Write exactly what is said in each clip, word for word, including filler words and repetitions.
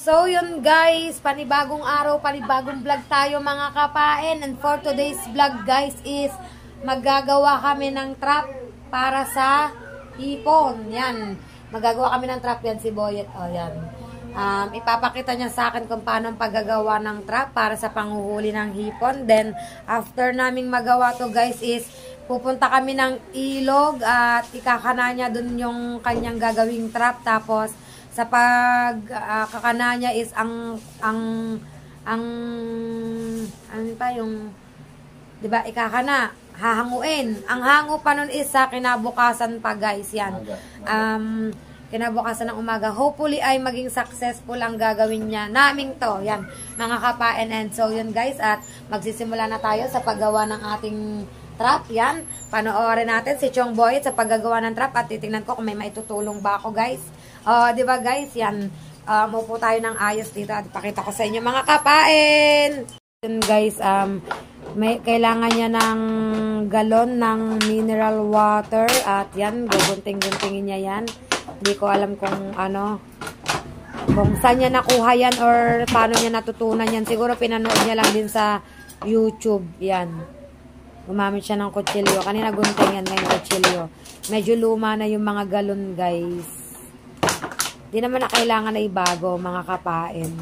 So yun guys, panibagong araw, panibagong vlog tayo mga kapain. And for today's vlog guys is maggagawa kami ng trap para sa hipon. Yan, magagawa kami ng trap yan si Boyet. O yan, um, ipapakita niya sa akin kung paano ang paggagawa ng trap para sa panghuhuli ng hipon. Then after naming magawa to guys is pupunta kami ng ilog at ikakana niya dun yung kanyang gagawing trap. Tapos sa pag uh, kakana niya is ang ang ang ano pa yung 'di ba ikakana hahanguin. Ang hango pa nun is sa kinabukasan pa guys yan. Um kinabukasan ng umaga. Hopefully ay maging successful ang gagawin niya. Naming to. Yan mga kapain. And so yun guys, at magsisimula na tayo sa paggawa ng ating trap. Yan. Panoorin natin si Chong Boyet sa paggagawa ng trap at titingnan ko kung may maitutulong ba ako guys. Uh, di ba guys, yan, uh, maupo tayo ng ayos dito at ipakita ko sa inyo mga kapain. Yun guys, um, may, kailangan niya ng galon ng mineral water at yan, gugunting-guntingin niya yan. Hindi ko alam kung ano, kung saan niya nakuha yan or paano niya natutunan yan. Siguro pinanood niya lang din sa YouTube, yan. Gumamit siya ng kutsilyo. Kanina gunting yan ng kutsilyo. Medyo luma na yung mga galon guys. Di naman na kailangan na ibago, mga kapain.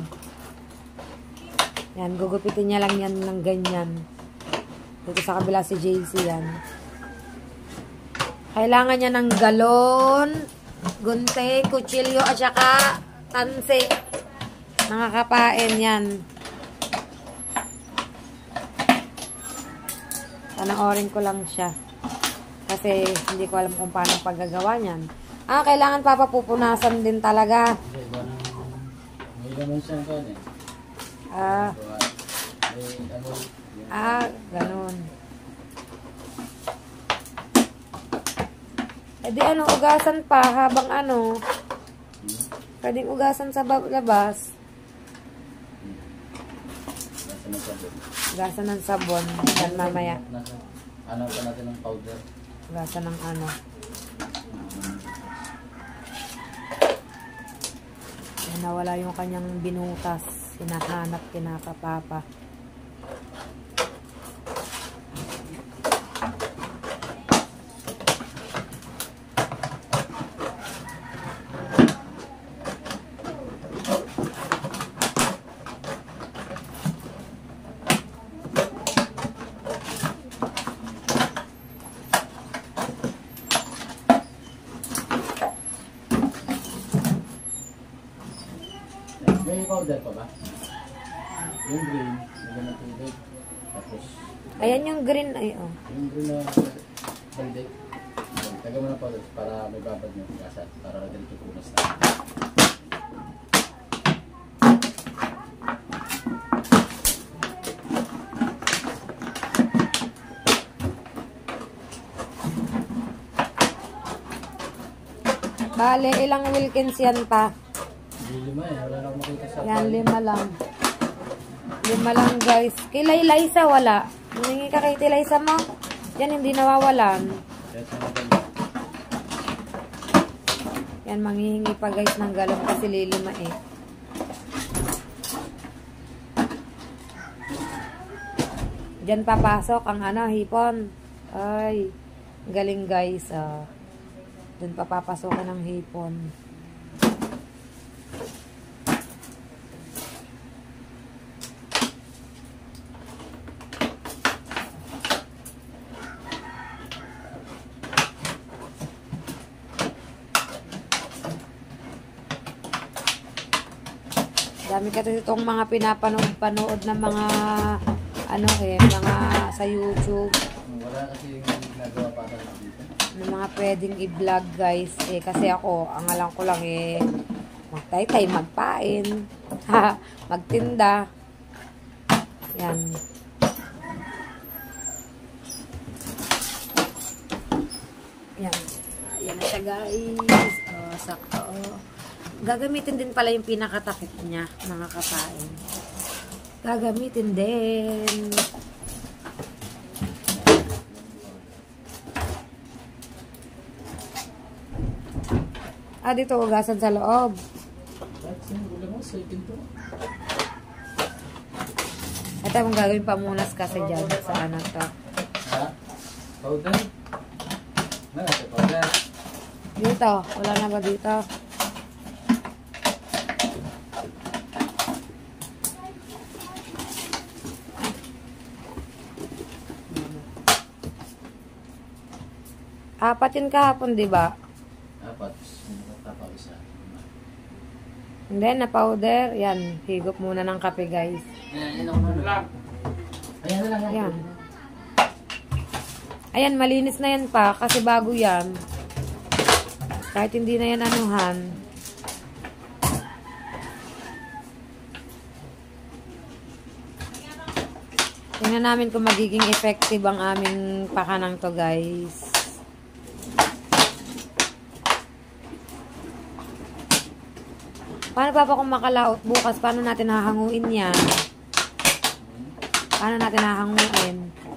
Yan, gugupitin niya lang yan ng ganyan. Dito sa kabila si J C yan. Kailangan niya ng galon, gunte, kutsilyo, at saka tanse. Mga kapain, yan. Panoorin ko lang siya. Kasi hindi ko alam kung paano paggagawa niyan. Ah, kailangan papapupunasan din talaga. May laman siyang kanin. Ah. Ah, ganun. Eh di ano, ugasan pa habang ano. Pwedeng ugasan sa labas. Ugasan ng sabon. Ugasan ng sabon. Yan mamaya. Ano pa natin ng powder? Ugasan ng ano. Nawala yung kanyang binutas. Hinahanap, kinakapapa. May powder pa ba? Yung green, yung na tubig. Tapos, ayan yung green ay oh. yung green na balde. Taga mo ng powder para may babad mo kasa para dito punas na. Bale, ilang Wilkins yan pa? Lima eh, wala na akong makita sa yan, lima lang. Lima lang guys. Kay Liza wala. Humingi ka kay Liza mo. Yan, hindi nawawalan. Yan, manghihingi pa guys ng galon kasi lilima eh. Diyan papasok ang ano, hipon. Ay, galing guys. Oh. Doon papapasokan ng hipon. Dami kasi itong mga pinapanood-panood ng mga ano eh, mga sa YouTube. Wala kasi yung ginagawa para dito. Ng mga pwedeng i-vlog guys. Eh, kasi ako, ang alam ko lang eh, magtaytay, magpain, magtinda. Yan. Yan. Yan na siya guys. Oh, sakto. Oh. Gagamitin din pala yung pinakatakip niya, mga kapain. Gagamitin din. Ah, dito ugasan sa loob. Wala mo, sa pinto. Ito mong gagawin pamunas kasi dyan sa ano to. Ha? Powder? Ano ito, powder? Dito, wala na ba dito? Apat yun kahapon, di ba? Apat. Tapos isa. And then, na powder. Yan, higop muna ng kape, guys. Ayan, ako na lang. Ayan na lang. Yan. Ayan, malinis na yan pa. Kasi bago yan. Kahit hindi na yan anuhan. Tingnan namin kung magiging effective ang aming pakanang to, guys. Paano pa pa kung makalaot bukas? Paano natin hahanguin yan? Paano natin hahanguin?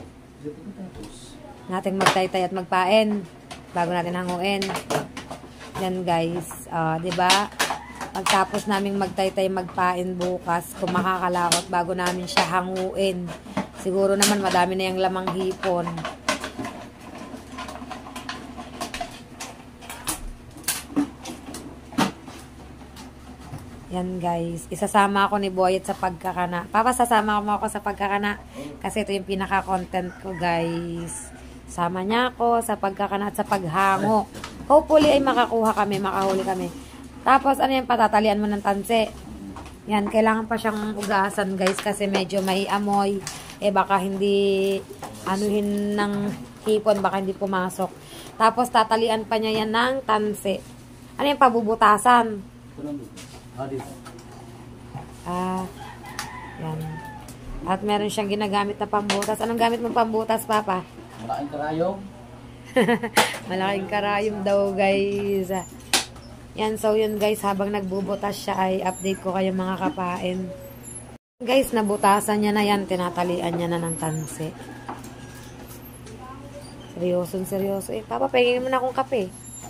Natin magtaytay at magpain bago natin hanguin. Yan guys. Uh, diba? Pagtapos naming magtaytay magpain bukas, kung makakalaot bago namin siya hanguin. Siguro naman madami na yung lamang hipon. Yan guys, isasama ako ni Boyet sa pagkakana. Papa, sasama mo ako sa pagkakana kasi ito yung pinaka-content ko guys. Sama niya ako sa pagkakana at sa paghango. Hopefully ay makakuha kami, makahuli kami. Tapos ano yung patatalian mo ng tanse? Yan, kailangan pa siyang ugasan guys kasi medyo may amoy. Eh baka hindi anuhin ng hipon, baka hindi pumasok. Tapos tatalian pa niya yan ng tanse. Ano yung pabubutasan? Ah, dito. Ah, yan. At meron siyang ginagamit na pambutas. Anong gamit mong pambutas, Papa? Malaking karayom. Malaking karayom daw, guys. Yan, so yun guys, habang nagbubutas siya ay update ko kayo mga kapain. Guys, nabutasan niya na yan. Tinatalian niya na ng tanse. Seryoso, seryoso. Eh, Papa, pahingin mo na akong kape.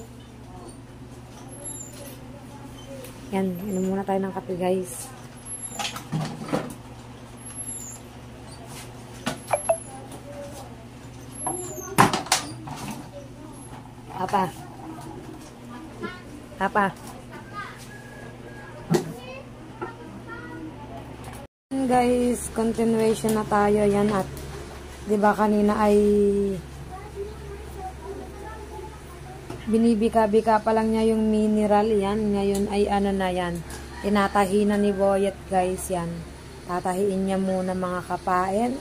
Yan, inom muna tayo ng kape guys. Papa. Papa. Guys, continuation na tayo yan at 'di ba kanina ay binibika-bika pa lang niya yung mineral yan. Ngayon ay ano na yan. Tinatahi na ni Boyet guys yan. Tatahiin niya muna mga kapain.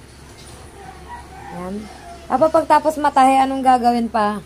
Yan. Papa, pagtapos matahi, anong gagawin pa?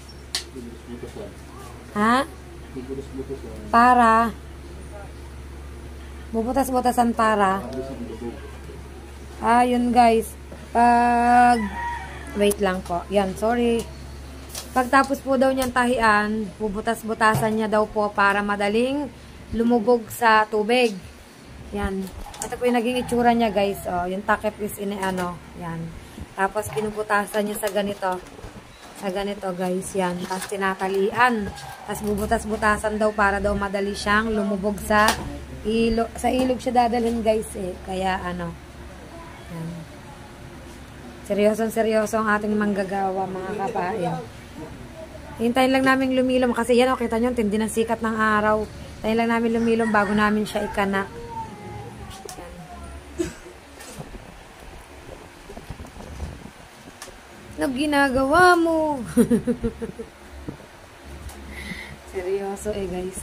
Ha? Para? Bubutas-butasan para? Ah, yun guys. Pag... Wait lang po. Yan, sorry. Pagtapos po daw niyang tahian, bubutas-butasan niya daw po para madaling lumubog sa tubig. Yan. Ito po yung naging itsura niya guys. Oh, yung takip is ini ano. Yan. Tapos pinubutasan niya sa ganito. Sa ganito guys. Yan. Tapos tinatalian. Tapos bubutas-butasan daw para daw madali siyang lumubog sa ilog. Sa ilog siya dadalhin guys eh. Kaya ano. Yan. Seryosong seryoso ang ating manggagawa mga kapain. Hintayin lang namin lumilom kasi yan o, kita nyo, tindi ng sikat ng araw. Hintayin lang namin lumilom bago namin siya ikanak. Ano ginagawa mo? Seryoso eh guys.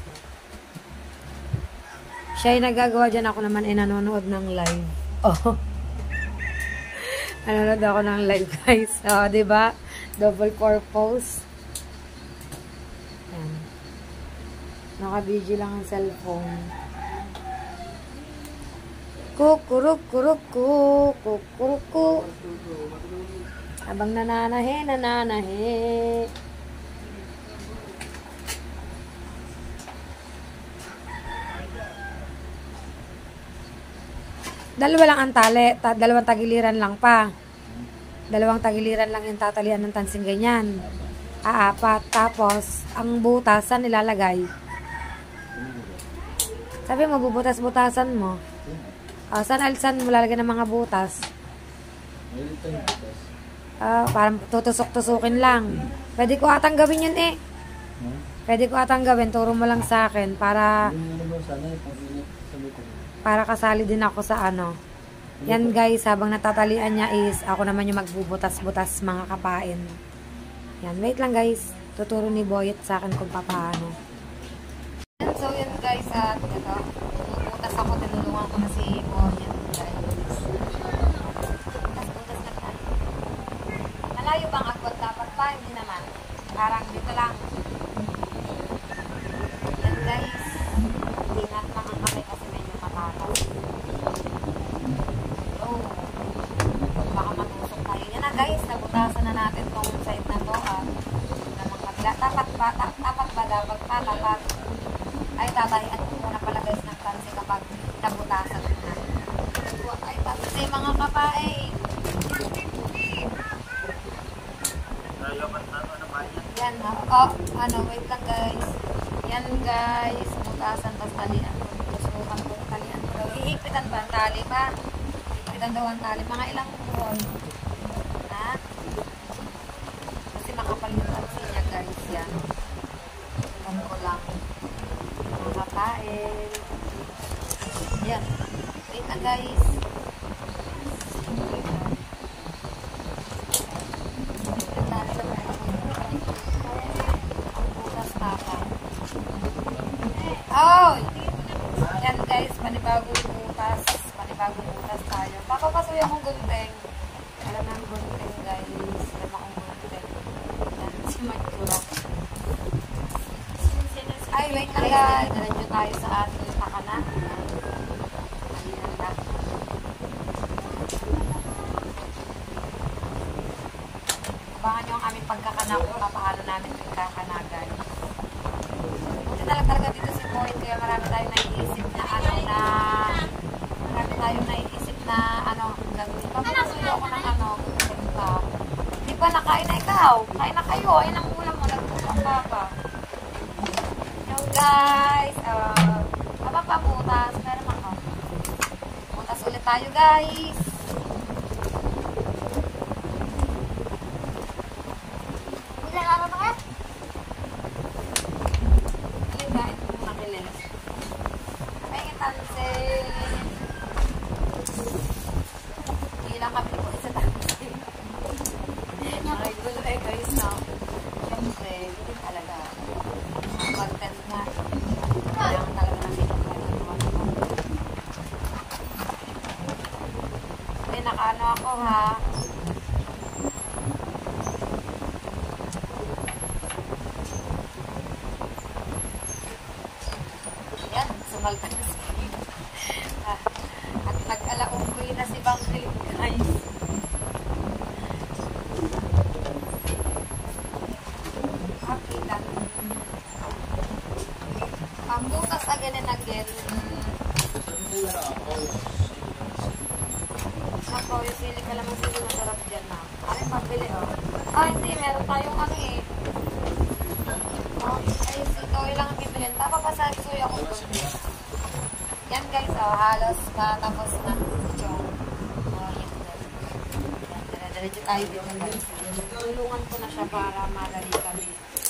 Siya ay nagagawa dyan, ako naman ay nanonood ng live. Oh. Nanonood ako ng live guys. Oh, diba? Double purpose. Yan. Naka-video lang ang cellphone. Kukuruk kuruk ku kukuruk ku. Habang nananahe, nananahe. Dalawa lang ang tali, ta dalawang tagiliran lang pa. Dalawang tagiliran lang yung tatalian ng tansing ganyan. Aapat. Tapos, ang butas, saan nilalagay? Sabi mo, bubutas-butasan mo. Ah, saan alsan mo lalagyan ng mga butas? Meron ito yung butas. Ah, parang tutusok-tusukin lang. Pwede ko atang gawin yun eh. Hmm? Pwede ko atang gawin. Turo mo lang sa akin para Yung ano mo sana, yung pang-init sa likod. para kasali din ako sa ano. Yan guys, habang natatalian niya is ako naman yung magbubutas-butas mga kapain. Yan, wait lang guys. Tuturo ni Boyet sa akin kung paano. So yan guys, at ito, bubutas ako, tinulungan ko na si Boyet. Butas-butas na tayo. Malayo bang agwat dapat pa? Hindi naman. Parang dito lang. Yan guys. Ingat lang ang kamay kasi medyo matatas. Oh. Baka matusok tayo. Yan na guys. Nabutasan na natin tong side na to. At namang kabila. Tapat ba? Ta tapat ba? Dapat pa? Tapat. Ay tatahian ko muna pala guys ng tansi kapag nabutasan na. Ay tansi mga kapae. Yan. Oh, ano. Wait lang guys. Yan guys. Butasan tas talian. Susukan ko talian. Ihigpitan ba ang tali pa? Ihigpitan daw ang tali. Mga ilang roll. Ha? Kasi makapal yung tansi niya guys. Yan. Itan ko lang. Makakain. Yan. Wait lang guys. Oh! Yan guys, panibagong butas. Panibagong butas tayo. Papapasuyo akong gunting. Alam na ang gunting guys. Alam akong gunting. Yan, si Magdura. Ay, wait lang guys. Naradyo tayo sa ating pakana. Ayan lang. Abangan nyo ang aming pagkakana kung paano namin yung kakana guys. Buti talaga talaga dito si Boyd, kaya marami tayong naiisip na ano na marami tayong naiisip na ano gagawin. Papasuyo ako ng ano pa. Di ba nakain na ikaw? Kain na kayo. Ayun ang ulam mo. Nagpupang papa. Yo guys. Uh, Aba pa butas. Meron ako. Butas ulit tayo guys. Ilan araw na ka? Kahit kung nakilis. May tansin. Ilang kami po isa tansin. Ay, gulo eh guys na. Siyempre, hindi talaga. Content nga. Kailangan talaga na sinukuha. Ay, nakaano ako ha. Sumaltan si ah, at nag-alaunggoy na si Bang Philip guys. Okay lang. Pambutas again and again. Ako, yung sili ka lamang sili masarap dyan na. Ano yung pabili oh? Ah, hindi. Meron tayong ano eh. Oh, ay, ikaw lang ang bibilin. Tapa pa sa suyo ako. Yan guys, oh, halos matapos na ito. Oh, yan guys. Yan, dire-diretso tayo dito guys. Tulungan ko na siya para madali kami.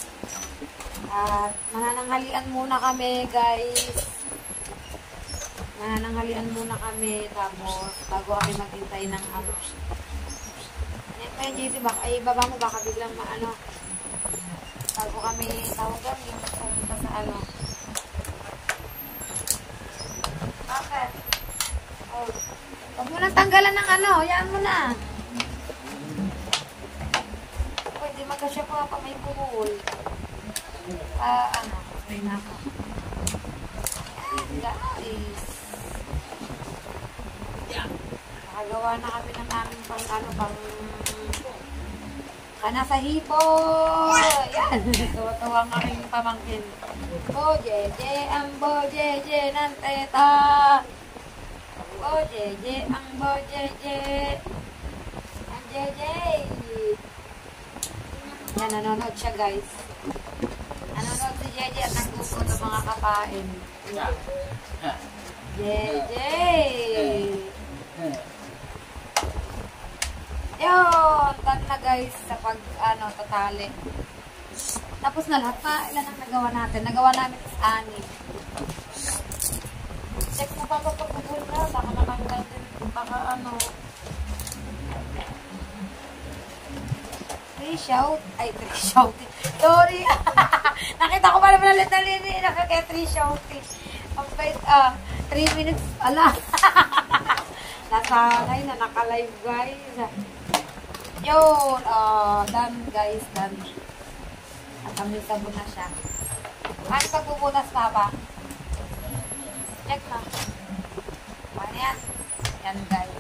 At manananghalian muna kami guys. Manananghalian muna kami. Tapos, bago kami maghintay ng ano. Yan pa yung J C, baka, ay baba mo baka biglang maano. Bago kami tawagan, yung pumunta sa ano. Bakit? Oh. Huwag mo nang tanggalan ng ano. Yan mo na. Pwede magkasya pa pa may buhol. Ah, ano. Pwede na ako. Guys. Nakagawa na kami ng aming pang ano, pang kana sa hipo. Yan. Tuwa-tuwa ang aking pamangkin. Bo jeje ang bo jeje ng teta. Bo jeje ang bo jeje. Ang jeje. Yan, nanonood siya guys. Nanonood si Jeje at nagpupunta mga kapain. Jeje! Yun! Done na guys sa pag, ano, tatali. Tapos na lahat pa. Ilan ang nagawa natin? Nagawa namin is anim. Check mo pa pa pagpapul na. Baka naman din. Baka ano. Three shout. Ay, three shout. Sorry. Nakita ko pala pala na lini. Nakakaya three shout. Ang bait, ah. Three minutes. Ala. Nasanay na naka-live guys. Yun. Uh, done guys. Done. At kami sabon na siya. Ano pagbubutas pa ba? Check na. Ano yan? Yan guys.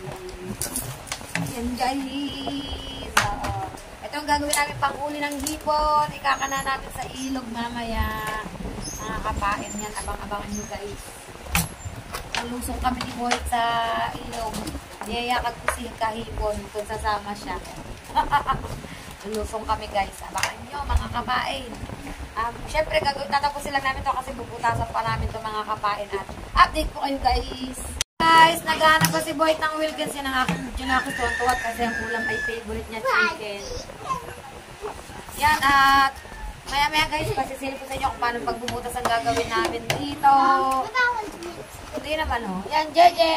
Yan guys. Uh, ito ang gagawin namin panghuli ng hipon. Ikakana namin sa ilog mamaya. Nakakapain yan. Abang-abangan nyo guys. Lusong kami ni Boy sa ilog. Niyayakag ko si kahipon kung sasama siya. Lusong kami guys. Abangan nyo mga kapain. Um, Siyempre gagawin tatapusin lang namin to kasi bubutasan pa namin to mga kapain. At update po kayo guys. Guys, naghahanap pa si Boy ng Wilkins. Yan ang aking junakis tuwat kasi ang ulam ay favorite niya chicken. Yan at maya maya guys, pasisilip ko sa inyo kung paano pagbubutas ang gagawin namin dito. Hindi naman oh. Yan, Jeje!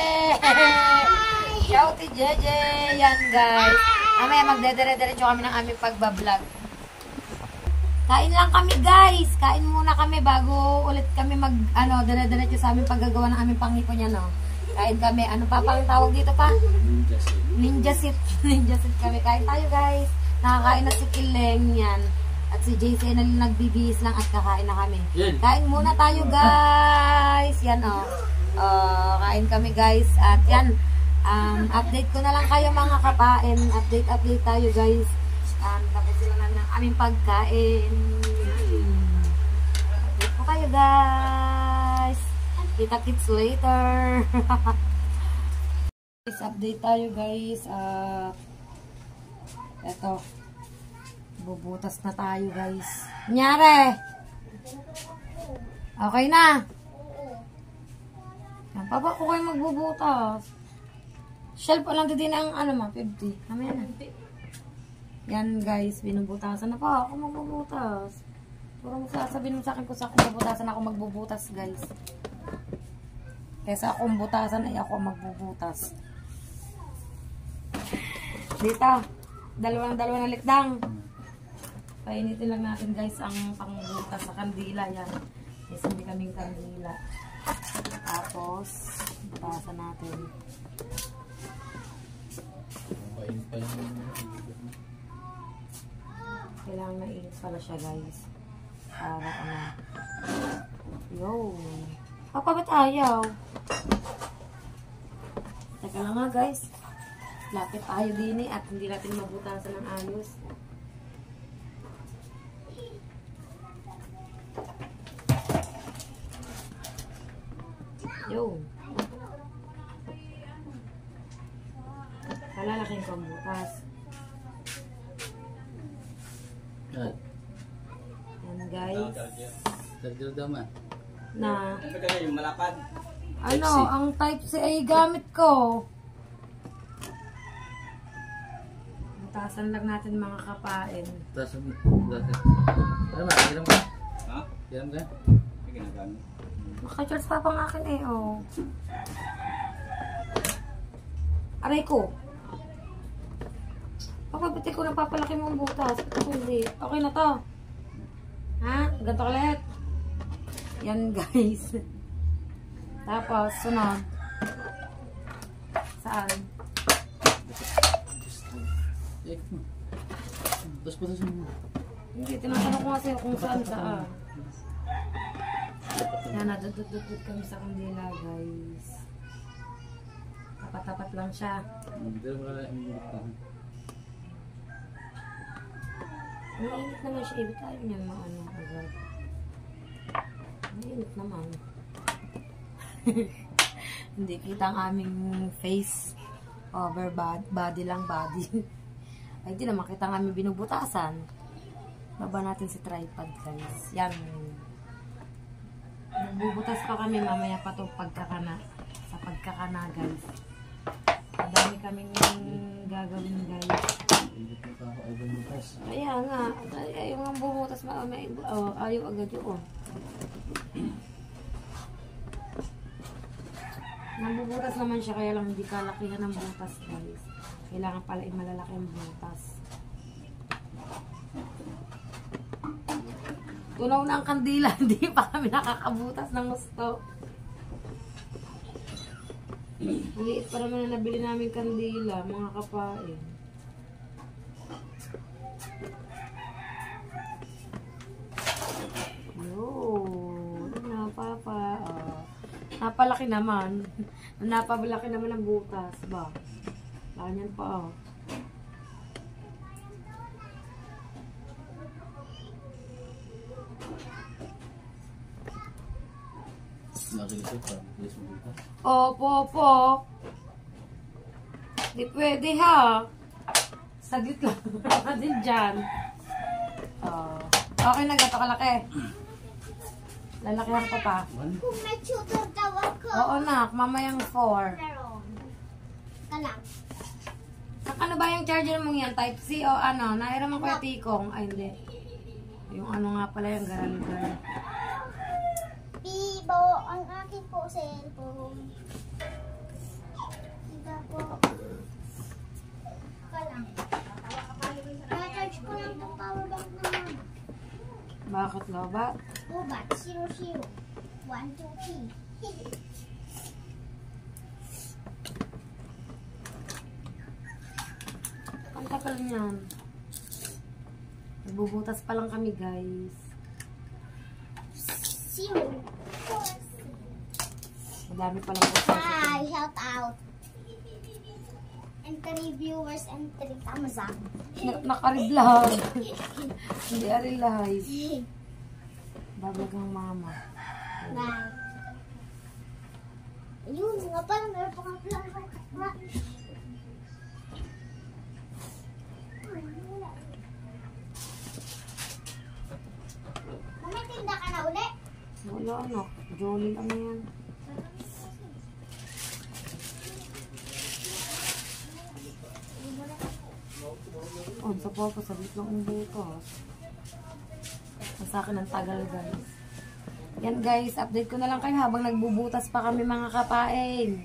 Shouty Jeje! Yan guys. Mamaya magdedere-derecho kami ng aming pagbablog. Kain lang kami guys. Kain muna kami bago ulit kami mag, ano, dere-derecho sa aming paggagawa ng aming panghipon yan oh. Kain kami. Ano pa pang tawag dito pa? Ninja sit. Ninja sit. Ninja sit kami. Kain tayo guys. Nakakain na si Kileng yan. At si J C na nagbibihis lang at kakain na kami. Yan. Kain muna tayo guys. Yan o. Oh. Uh, kain kami guys. At yan. Um, update ko na lang kayo mga kapain. Update, update tayo guys. Um, tapos sila na ng aming pagkain. Hmm. Update po kayo guys. Kita-kits later. Guys, update tayo guys. Uh, eto. Bubutas na tayo guys. Nyare! Okay na. Yan, papa ko kayo magbubutas. Shelf lang din ang ano ma, fifty. Kamaya na. Yan guys, binubutasan na pa. Ako magbubutas. Puro sasabihin mo sa akin kung sa akong bubutasan ako magbubutas guys. Kesa akong butasan ay ako magbubutas. Dito. Dalawang dalawa na likdang. Painitin lang natin guys ang pangbutas sa kandila yan. Yes, hindi kaming kandila. Tapos, butasan natin. Kailangan mainit pala siya guys. Para ano. Yo. Papa, ba't ayaw? Teka lang nga guys. Lapit tayo din eh at hindi natin mabutasan ng ayos. Yo. Kalalaking kong butas. Yan guys. Dagdag daman. Na. Yung malapad. Ano, ang type C ay gamit ko. Butasan lang natin mga kapain. Butasan. Butasan. Ano ba? Hiram ka? Ha? Hiram ka? May ginagamit. Maka-charge pa pang akin eh, oh. Aray ko. Papabiti ko na papalaki mong butas. Ito hindi. Okay na to. Ha? Ganito ulit. Yan guys. Tapos, sunod. Saan? Tapos butasan mo. Hindi, tinatanong ko nga sa'yo kung saan saan. Yan, nadudududud kami sa kandila guys. Tapat-tapat lang siya. Hindi mo kala yung butasan. Mainit naman siya. Ibig tayo niya mga ano agad. Mainit naman. Hindi kita ang aming face. Over body, body lang body. Ay, hindi naman kita ang aming binubutasan. Baba natin si tripod guys. Yan. Nagbubutas pa kami, mamaya pa to pagkakana. Sa pagkakana, guys. Madami kaming gagawin, guys. Kaya nga, ay- ayaw nga bumutas, ma may, oh, ayaw agad yun. Nambubutas naman siya, kaya lang hindi kalakihan ng butas, guys. Kailangan pala yung malalaki ang butas. Tunaw na ang kandila, hindi pa kami nakakabutas ng gusto. Ang liit pa naman na nabili namin kandila, mga kapain. Yun, napapa. Oh. Napalaki naman. Napalaki naman ang butas ba? Ganyan pa, oh. Nakikita pa. Bilis mo dito. Opo, opo. Di pwede ha. Saglit lang natin dyan. Oh. Okay na, gato kalaki. Lalakihan ko pa. One. Kung may tutor daw ako. Oo nak, mamayang four. Meron. Ka lang. Ano ba yung charger mong yan? Type C o ano? Nahiram ko yung tikong. Ay hindi. Yung ano nga pala yung garal-garal. Bibo, ang akin po cellphone. Diba po? Ka lang. Na-charge ko lang itong power bank naman. Bakit lo ba? Ubat, zero zero. One, two, three. Ang takal niyan. Nagbubutas pa lang kami, guys. Zero. Madami pa lang po. Hi, shout out. And three viewers and three thumbs up. Na Nakaridlag. Hindi arilahay. Babagang mama. Bye. Ayun, nga pala, meron pa kang plan. May tinda ka na uli? Wala anak. Jolly lang yan. Oh, sa po sa lang ang bukas. Sa akin ang tagal, guys. Yan, guys. Update ko na lang kayo habang nagbubutas pa kami, mga kapain.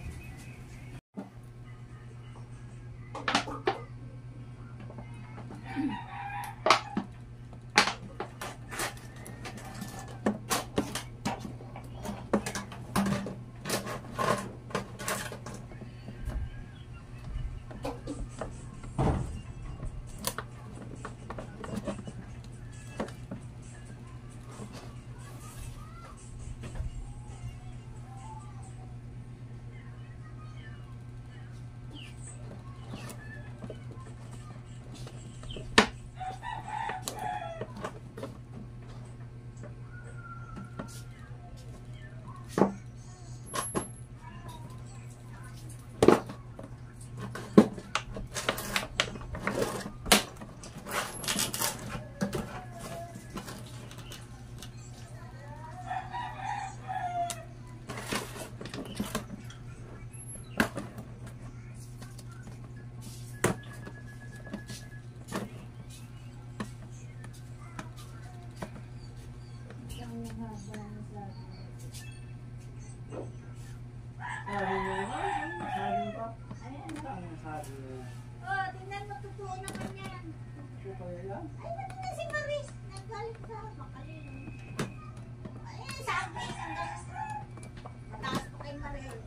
Oh, tingnan mo, totoo naman yan. Ay, ano na si Maris? Naggalit sa makalino. Ay, sabi, hanggang mataas po kay Maris.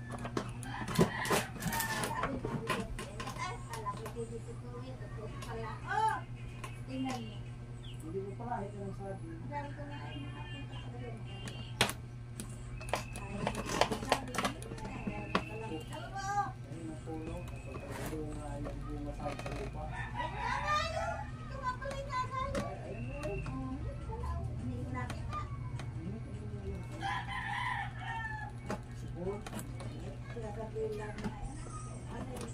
Ay, kala ko hindi totoo yun. Totoo pala. Oh, tingnan mo. Hindi mo pa kahit anong sabi. Sabi ko nga ay nakapunta ko yun. Ay, sabi, ay, alam mo. Ay, napuno. Kapag yung ayaw bunga sa lupa. Ay, nakayo. Ito nga pala yung nakayo. Oh, hindi ko nakita. Siguro. Sasabihin lang na yan. Ano yun?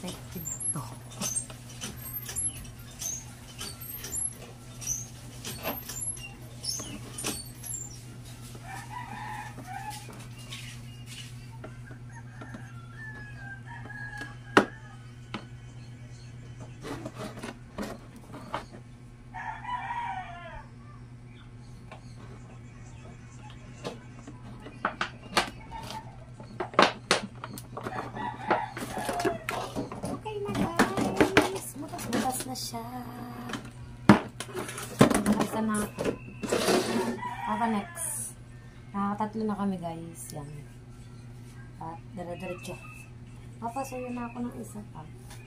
effective to. Na siya. Isa na ako. Apa next? Nakatatlo na kami guys. Yan. At dire-diretso. Papasuyo na ako ng isa pa.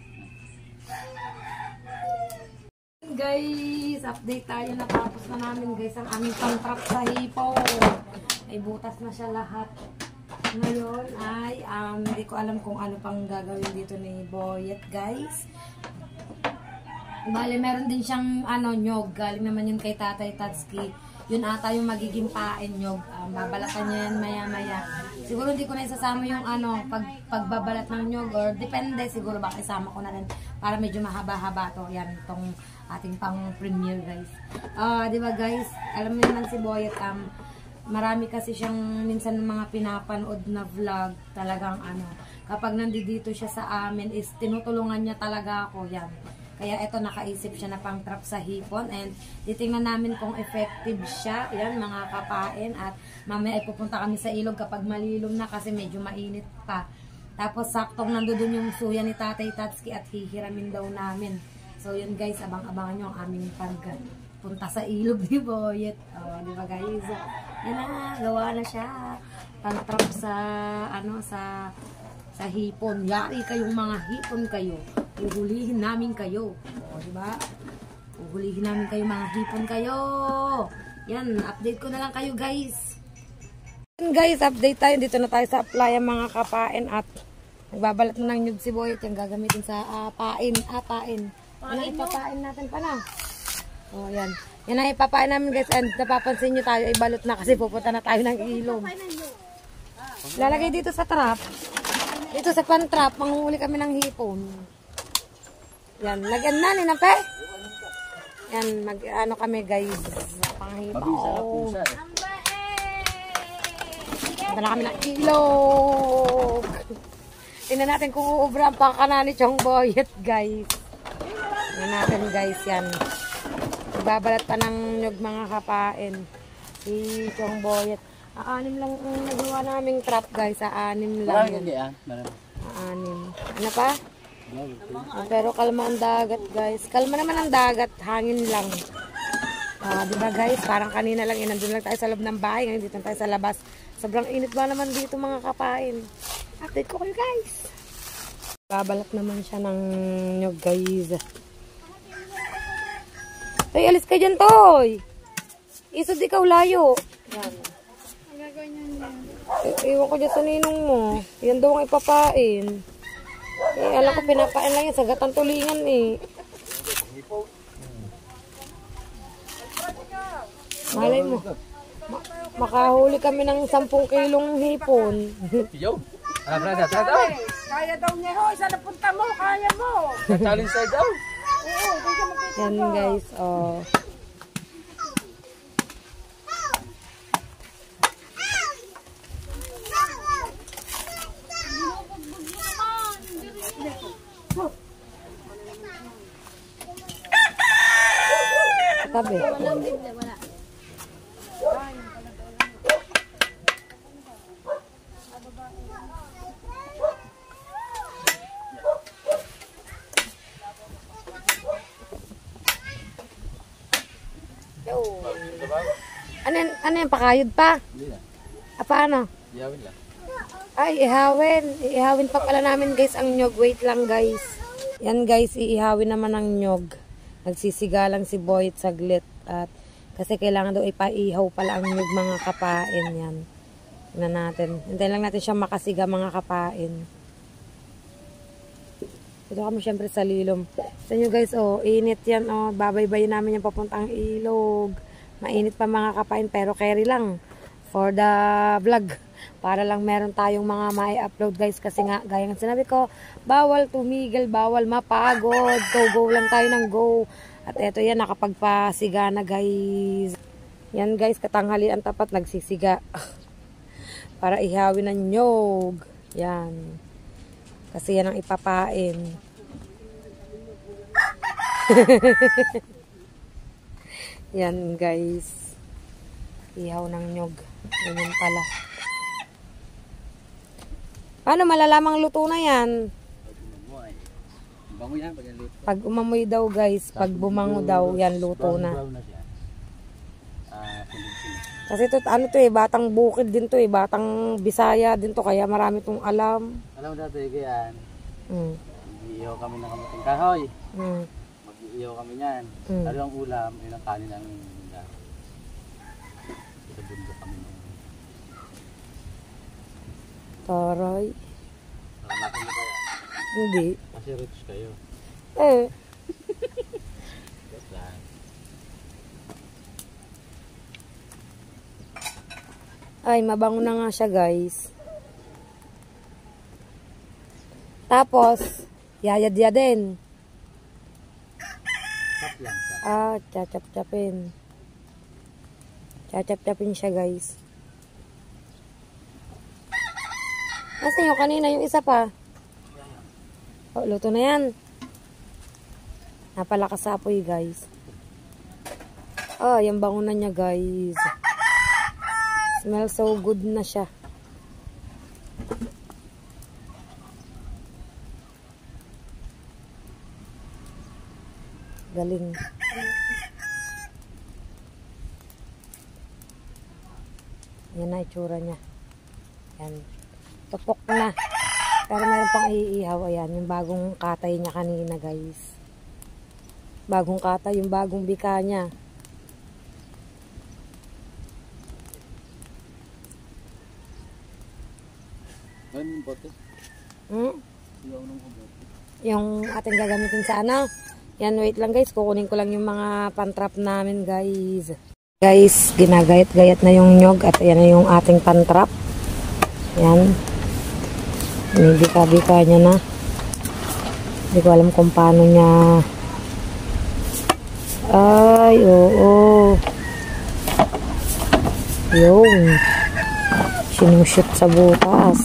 Guys, update tayo. Natapos na namin guys ang aming pang-trap sa hipo. Ay butas na siya lahat. Ngayon ay um, hindi ko alam kung ano pang gagawin dito ni Boyet guys. Bale, meron din siyang ano, nyog. Galing naman yun kay Tatay Tatsuki. Yun ata yung magiging pain nyog. Um, babalatan niya yan maya-maya. Siguro hindi ko na isasama yung ano, pag, pagbabalat ng nyog. Or depende, siguro baka isama ko na rin. Para medyo mahaba-haba to. Yan, itong ating pang premiere guys. Uh, di ba guys, alam mo naman si Boyet, um, marami kasi siyang minsan mga pinapanood na vlog. Talagang ano, kapag nandito siya sa amin is tinutulungan niya talaga ako. Yan. Kaya ito nakaisip siya na pang trap sa hipon and titingnan namin kung effective siya. Yan mga kapain at mamaya ay pupunta kami sa ilog kapag malilom na kasi medyo mainit pa. Tapos saktong nandoon yung suya ni Tatay Tatsuki at hihiramin daw namin. So yun guys, abang-abangan nyo ang aming pagpunta sa ilog ni Boyet. O, di ba guys? Yan na, gawa na siya. Pang trap sa ano sa sa hipon. Yari kayong mga hipon kayo. Uhulihin namin kayo. O, diba? Uhulihin namin kayo, mga hipon kayo. Yan, update ko na lang kayo, guys. Yan, guys, update tayo. Dito na tayo sa playa, mga kapain. At nagbabalat na ng nyug si Boyet. Yung gagamitin sa uh, pain. Ah, pain. Yan ang ipapain natin pa na. O, yan. Yan ang ipapain namin, guys. And napapansin nyo tayo, ibalot na kasi pupunta na tayo ng ilog. Lalagay dito sa trap. Dito sa pan-trap, manghuli kami ng hipon. Yan, lagyan na ni Nape. Yan, mag ano kami guys, panghipaw. Punta na kami ng ilog. Tingnan natin kung uubra ang pangkana ni Chong Boyet guys. Tingnan natin guys yan. Babalat pa ng nyug mga kapain. Si Chong Boyet. Aanim lang ang nagawa naming trap guys. Aanim lang. Aanim. Ano pa? Ah, pero kalma ang dagat guys. Kalma naman ang dagat. Hangin lang. Ah, diba guys? Parang kanina lang. Eh, nandun lang tayo sa loob ng bahay. Ngayon dito tayo sa labas. Sobrang init ba naman dito mga kapain. Update ko kayo guys. Babalak naman siya ng nyog guys. Toy, alis ka dyan Toy. Isod ikaw layo. Yan. I iwan ko dyan sa ninong mo. Yan daw ang ipapain. Eh, alam ko pinapain lang yan. Sagatan tulingan eh. Malay mo. Ma makahuli kami ng sampung kilong hipon. Yo. Ah, brada, brada. Kaya daw niya ho. Isa na punta mo. Kaya mo. Challenge side daw. Yan guys. Oh. Tabi. Ano yan, ano yan, pakayod pa? Hindi na. Ah, paano? Iyawin lang. Ay, ihawin. Ihawin pa pala namin guys ang nyog. Wait lang guys. Yan guys, iihawin naman ang nyog. Nagsisiga lang si Boyet saglit. At kasi kailangan daw ipaihaw pala ang nyog mga kapain. Yan. Tingnan natin. Hintayin lang natin siya makasiga mga kapain. Ito kami syempre sa lilom. Sa inyo guys, oh, init yan. Oh, babaybayin namin yung papuntang ilog. Mainit pa mga kapain pero carry lang. for the vlog. Para lang meron tayong mga mai-upload guys. Kasi nga, gaya ng sinabi ko, bawal tumigil, bawal mapagod. Go, go lang tayo ng go. At eto yan, nakapagpasiga na guys. Yan guys, katanghali ang tapat, nagsisiga. Para ihawin ng nyog. Yan. Kasi yan ang ipapain. Yan guys. Ihaw ng nyog. Ganyan pala. Paano malalamang luto na yan? Bango yan pag yan luto. Pag umamoy daw guys, pag bumango daw, yan luto na. Brown na siya. Ah, sunod-sunod. Kasi to, ano to eh, batang bukid din to eh, batang Bisaya din to, kaya marami tong alam. Alam mo dati yan. Mm. Mag-iihaw kami ng kamating kahoy. Mm. Mag-iihaw kami yan. Mm. Ano ang ulam, yun ang kanin namin yung bunda. Sa bundok kami nung... Taray. Saranakin mo kaya. Hindi. Kasi rich kayo. Eh. Basta. Ay, mabango na nga siya guys. Tapos, yayad-yadin. Chop lang, chop. Ah, chachap-chapin. Chachap-chapin siya guys. Nasaan yung kanina, yung isa pa? Oh, luto na yan. Napalakas sa apoy guys. Ah, yung bango na niya guys. Smell so good na siya. Galing. Yan na itsura niya. Yan. Tupok na. Pero meron pang iihaw. Ayan, yung bagong katay niya kanina guys. Bagong katay, yung bagong bika niya. Ano yung bote? Hmm? Sigaw ng bote. Yung ating gagamitin sa ano. Yan, wait lang guys. Kukunin ko lang yung mga pantrap namin guys. Guys, ginagayat-gayat na yung nyog. At yan na yung ating pantrap. Yan. Binibika-bika niya na. Hindi ko alam kung paano niya. Ay, oo. Yun. Sinushoot sa butas.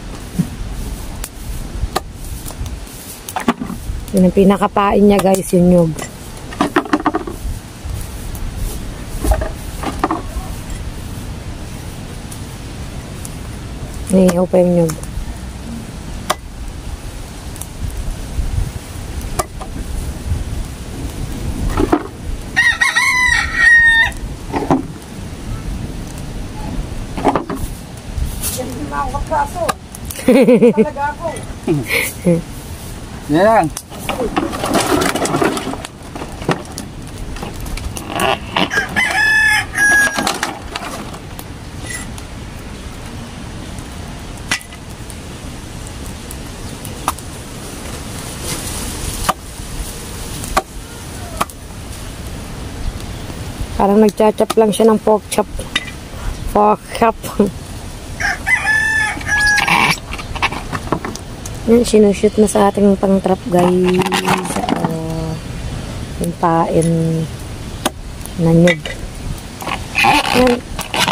Yun ang pinakapain niya guys, yung nyog. Nihaw pa yung nyog. Hindi na ako kaso. Talaga ako. Yan lang. Parang nagchachap lang siya ng pork chop. Pork chop. Yan, sinushoot na sa ating pang-trap guys. Uh, yung pain na nyug. Yan.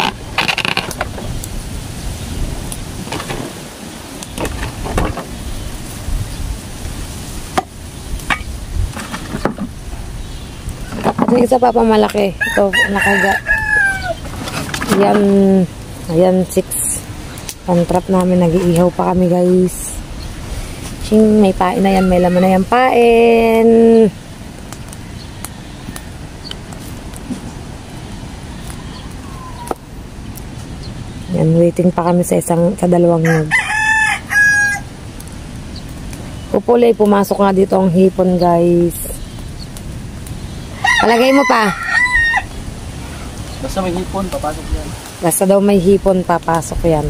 At may isa pa pamalaki. Ito, nakaga. Yan, ayan, six. Pang-trap namin, nag-iihaw pa kami guys. Ching, may pain na yan, may laman na yan pain. Yan, waiting pa kami sa isang, sa dalawang nyug. Pupulay, pumasok nga dito ang hipon guys. Palagay mo pa. Basta may hipon, papasok yan. Basta daw may hipon, papasok yan.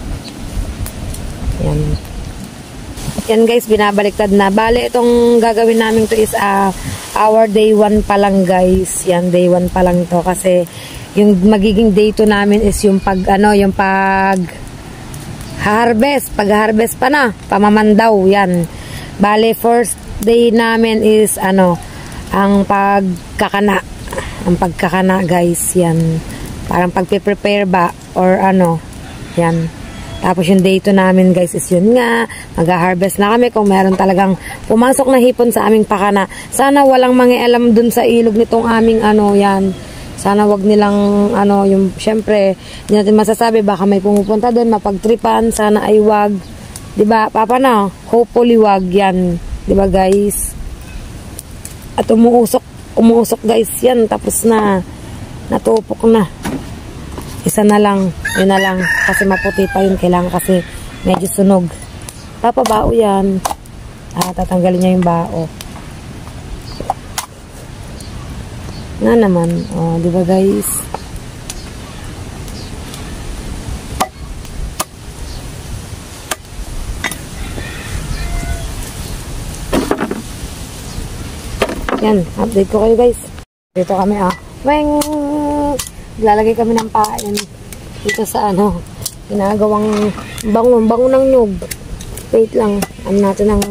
Yan. Yan guys, binabaliktad na. Bale, itong gagawin namin to is uh, our day one pa lang guys. Yan, day one pa lang to kasi yung magiging day two namin is yung pag ano, yung pag harvest, pag harvest pa na, pamamandaw yan. Bale, first day namin is ano, ang pagkakana. Ang pagkakana guys, yan. Parang pagpe-prepare ba or ano, yan. Tapos yung day two namin guys is yun nga, mag-harvest na kami kung meron talagang pumasok na hipon sa aming pakana. Sana walang mangialam dun sa ilog nitong aming ano, yan. Sana wag nilang ano, yung syempre, hindi natin masasabi, baka may pumupunta dun, mapagtripan, sana ay wag. Diba, papa na, hopefully wag yan. Diba guys? At umuusok, umuusok guys yan, tapos na, natupok na. Isa na lang, yun na lang, kasi maputi pa yun, kailangan kasi medyo sunog. Papabao yan. Ah, tatanggalin niya yung bao. Na naman, oh, di ba guys? Yan, update ko kayo guys. Dito kami ah. Weng! Lalagay kami ng pain dito sa ano, ginagawang bango, bango ng nyug. Wait lang, ano natin ng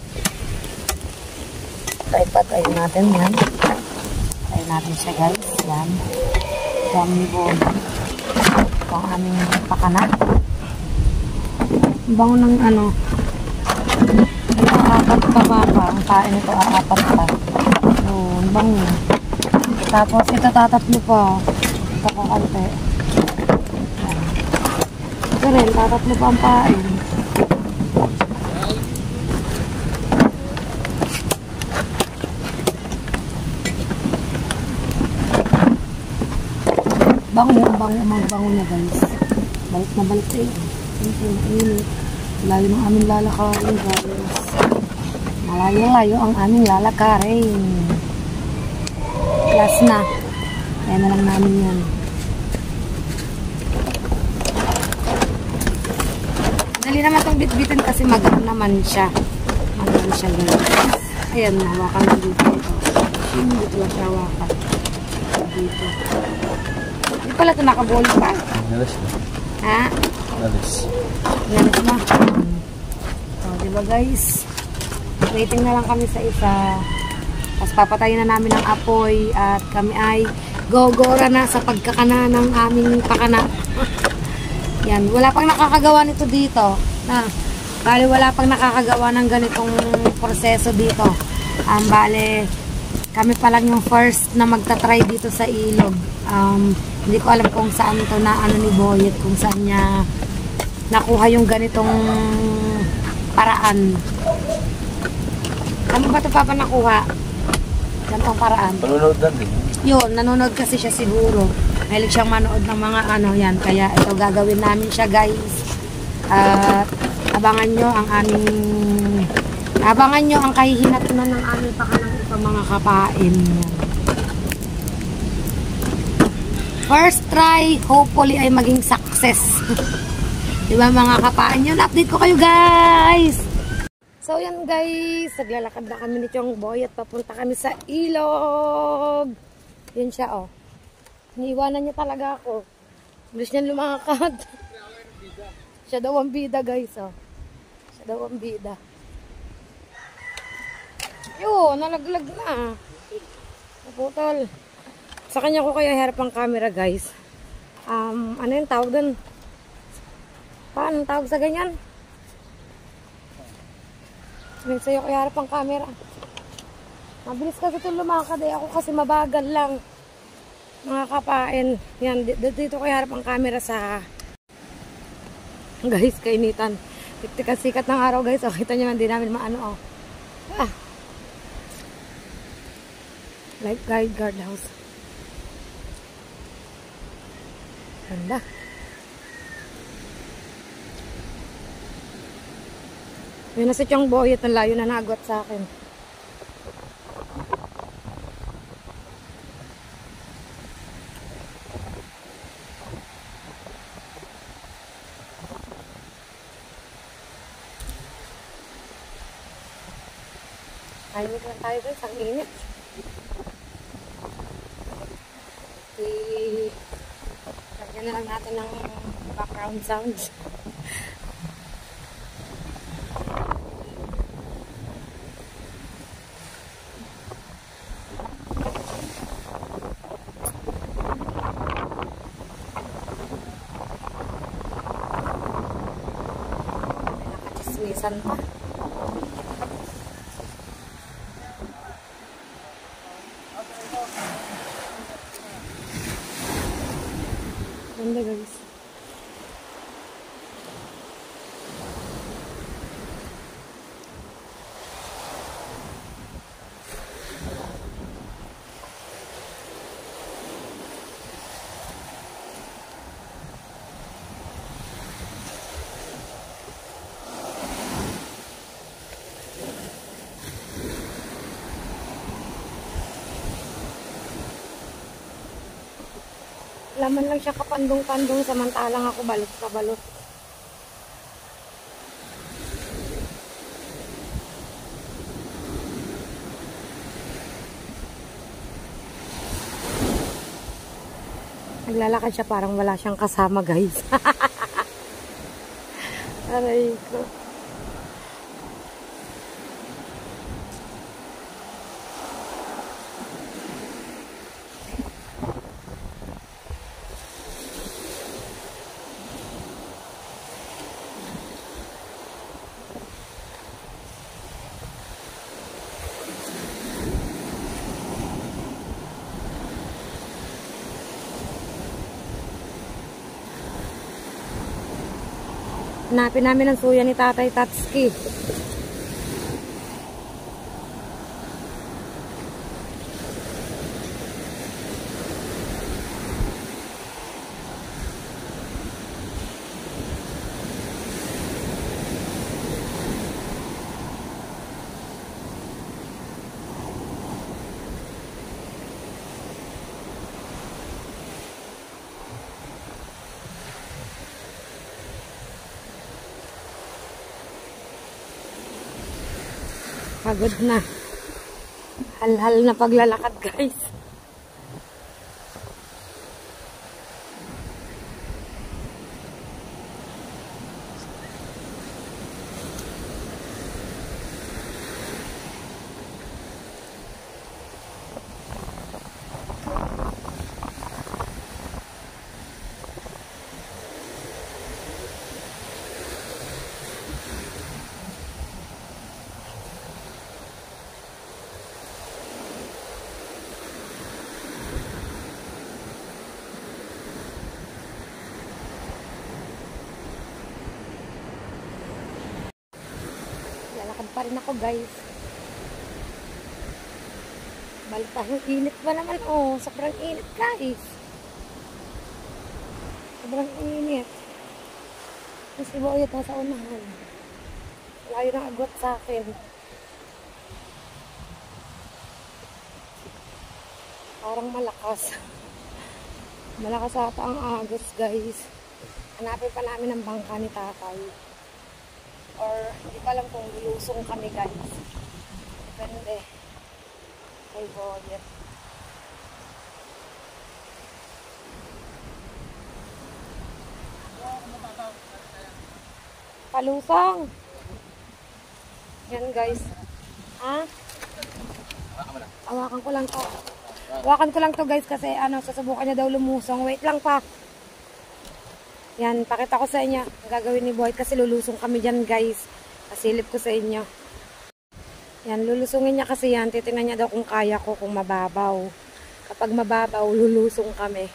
tripod, ayun natin yan. Ayun natin siya guys, yan. Dami po ito ang aming pakana. Bango ng ano, ito apat pa ba pa, ang pain ito apat pa. Yun, bango. Tapos ito tatatlo pa. Ito ko kalpe. Ito rin, tatatlo pa ang pain. Bango, bango, bango, bango na guys. Balik na balik eh. Ito, mainit. Layo ng aming lalakarin guys. Malayo-layo ang aming lalakarin. Last na. Kaya na lang namin yan. Dali naman itong bitbitin kasi magano naman siya. Magano siya guys. Ayan, hawakan na dito. Hindi dito lang siya hawakan. Dito. Hindi pala ito nakaboli pa. Nalis na. Ha? Nalis. Nalis na. So, diba guys? Waiting na lang kami sa isa. Tapos papatayin na namin ang apoy at kami ay gogora na sa pagkakana ng aming pakana. Yan, wala pang nakakagawa nito dito. Na, bale wala pang nakakagawa ng ganitong proseso dito. Um, bale, kami pa lang yung first na magta-try dito sa ilog. Um, hindi ko alam kung saan ito na ano ni Boyet, kung saan niya nakuha yung ganitong paraan. Ano ba ito papa nakuha? Ganitong paraan. Panunod lang din. Yun, nanonood kasi siya siguro. Mahilig siyang manood ng mga ano yan. Kaya ito gagawin namin siya guys. At uh, abangan nyo ang aming abangan nyo ang kahihinatunan ng aming pakanang ito mga kapain. First try, hopefully ay maging success. Diba mga kapain yun? Update ko kayo guys! So yan guys, naglalakad na kami ni Chong Boy at papunta kami sa ilog. Yan siya oh. Iniiwanan niya talaga ako. Bilis niya lumakad. Siya daw ang bida guys oh. Siya daw ang bida. Yun, nalaglag na. Naputol. Sa kanya ko kaya harap ang camera guys. Um, ano yung tawag dun? Paano tawag sa ganyan? Sabihin sa'yo kaya harap ang camera. Mabilis kasi ito lumakad eh. Ako kasi mabagal lang. Mga kapain. Yan, dito kaya harap ang camera sa guys, kainitan. Tiktik sikat ng araw guys. O, kita nyo man, di namin maano oh. Ah. Lifeguard guardhouse. Ganda. Yun na si Chong Boy at ang layo na nagwat sa akin. Ayun lang tayo guys, ang init. I- Lagyan na lang natin ng background sounds. Nakachismisan pa. Ganda guys. Laman lang siya kapandong-pandong samantalang ako balot sa balot. Naglalakad siya parang wala siyang kasama guys. Aray ko. Hanapin namin ang suya ni Tatay Tatsuki. Pagod na. Hal-hal na paglalakad guys. Lalakad pa rin ako guys. Baltang init ba naman? Oh, sobrang init guys. Sobrang init. Kasi bawit na sa unahan. Layo ng agwat sa akin. Parang malakas. Malakas ata ang agos guys. Hanapin pa namin ang bangka ni Tatay. Or hindi pa alam kung lulusong kami guys. Depende. Ay boyet. Palusong. Yan guys. Ha? Hawakan ko lang to. Hawakan ko lang to guys kasi ano, susubukan niya daw lumusong. Wait lang pa. Yan, pakita ko sa inyo ang gagawin ni Boy kasi lulusong kami dyan guys. Kasilip ko sa inyo. Yan, lulusungin niya kasi yan. Titingnan niya daw kung kaya ko, kung mababaw. Kapag mababaw, lulusong kami.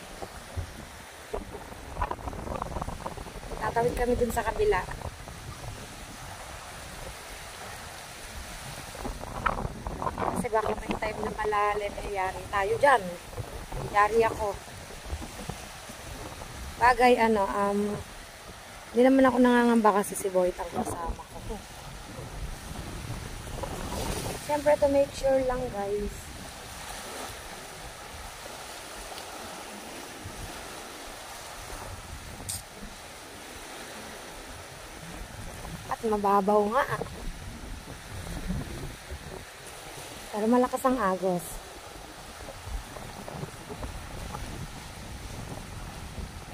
Tatawid kami dun sa kabila. Kasi baka may time na malalim, eh, yari tayo dyan. Yari ako. Bagay, ano, um, hindi naman ako nangangamba kasi si Boy ang kasama ko. Siyempre, to make sure lang, guys. At mababaw nga, ah. Pero malakas ang agos.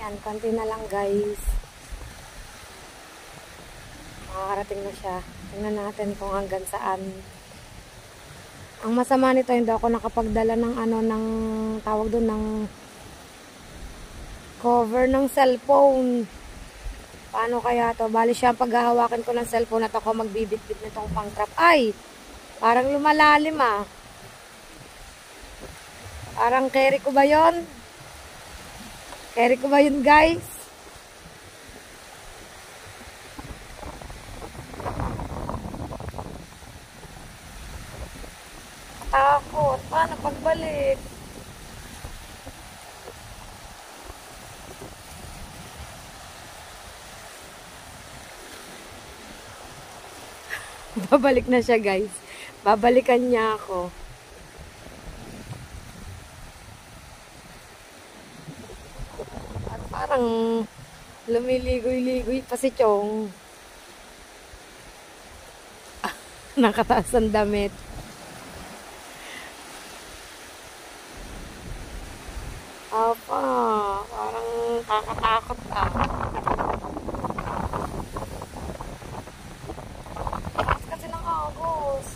Yan, konti na lang guys. Makakarating na siya. Tingnan natin kung hanggang saan. Ang masama nito, hindi ako nakapagdala ng ano, ng tawag doon, ng cover ng cellphone. Paano kaya to? Bali siya, paghahawakan ko ng cellphone at ako magbibit-bit nitong pang-trap. Ay! Parang lumalalim ah. Parang carry ko ba yon? Carry ko ba yun guys? Takot. Paano pagbalik? Babalik na siya guys. Babalikan niya ako. At parang lumiligoy-ligoy pa si Chong. Nakataas ang damit. Apa, parang kakatakot ah. Taas kasi ng agos.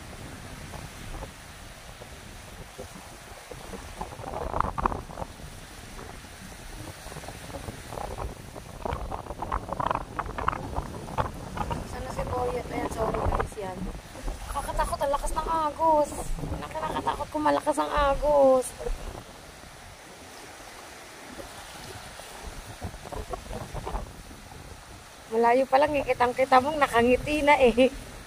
Sana si Boyet? Ayan, sorry guys yan. Nakakatakot ang lakas ng agos. Nakakatakot kung malakas ang agos. Malayo pa lang eh, kitang-kita mong nakangiti na eh.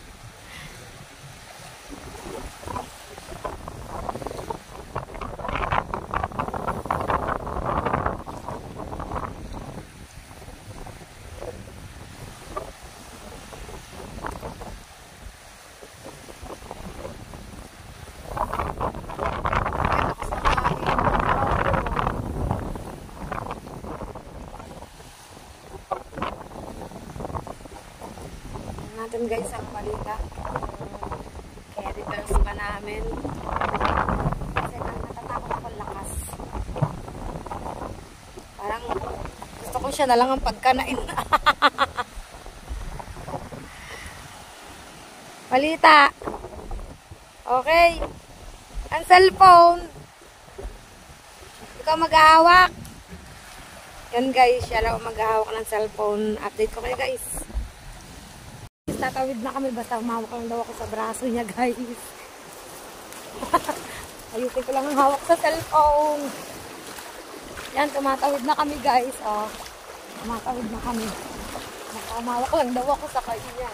Natin guys ang balita. Carry bags pa namin. Kasi natatakot ako lakas. Parang gusto ko siya na lang ang pagkanain. Balita. Okay. Ang cellphone. Ikaw mag-ahawak. Yan guys, siya lang mag-ahawak ng cellphone. Update ko kayo guys. Tatawid na kami, basta umawak lang daw ako sa braso niya guys. Ayusin ko lang ang hawak sa cellphone. Yan, tumatawid na kami guys. Oh, tumatawid na kami. Nakamawak lang daw ako sa kanya.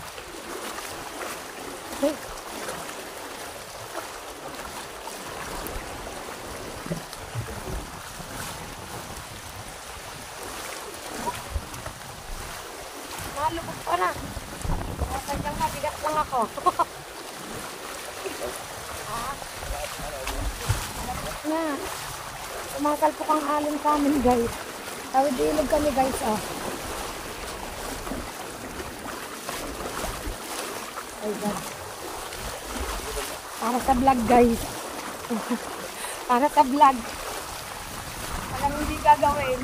Malubog pa na. Sadyang mabigat lang ako. Ha? Na. Sumasalpok ang alon sa amin guys. Tawid ilog kami guys. Oh. Ay God. Para sa vlog guys. Para sa vlog. Walang hindi gagawin.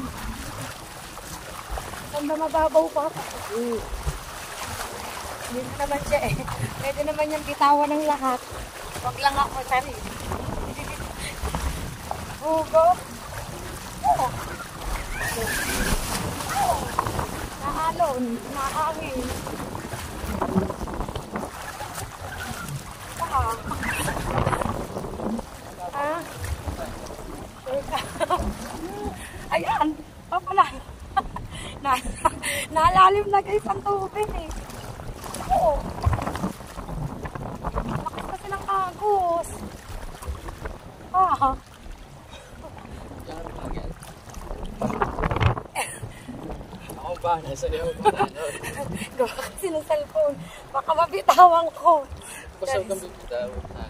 Saan ba mababaw pa? Uh. Hindi naman siya eh. Pwede naman yung bitawan ng lahat. Huwag lang ako sarili. Hugo. Oh. Oh. Naalon. Naangin. Ah. Ah. Ayan. Papala. Na, nalalim na guys ang tubig eh. Oo. Lakas kasi ng agos. Ah. Ako ba? Nasa iyo ba? Gawa kasi ng cellphone. Baka mabitawan ko. Gusto kang bitaw.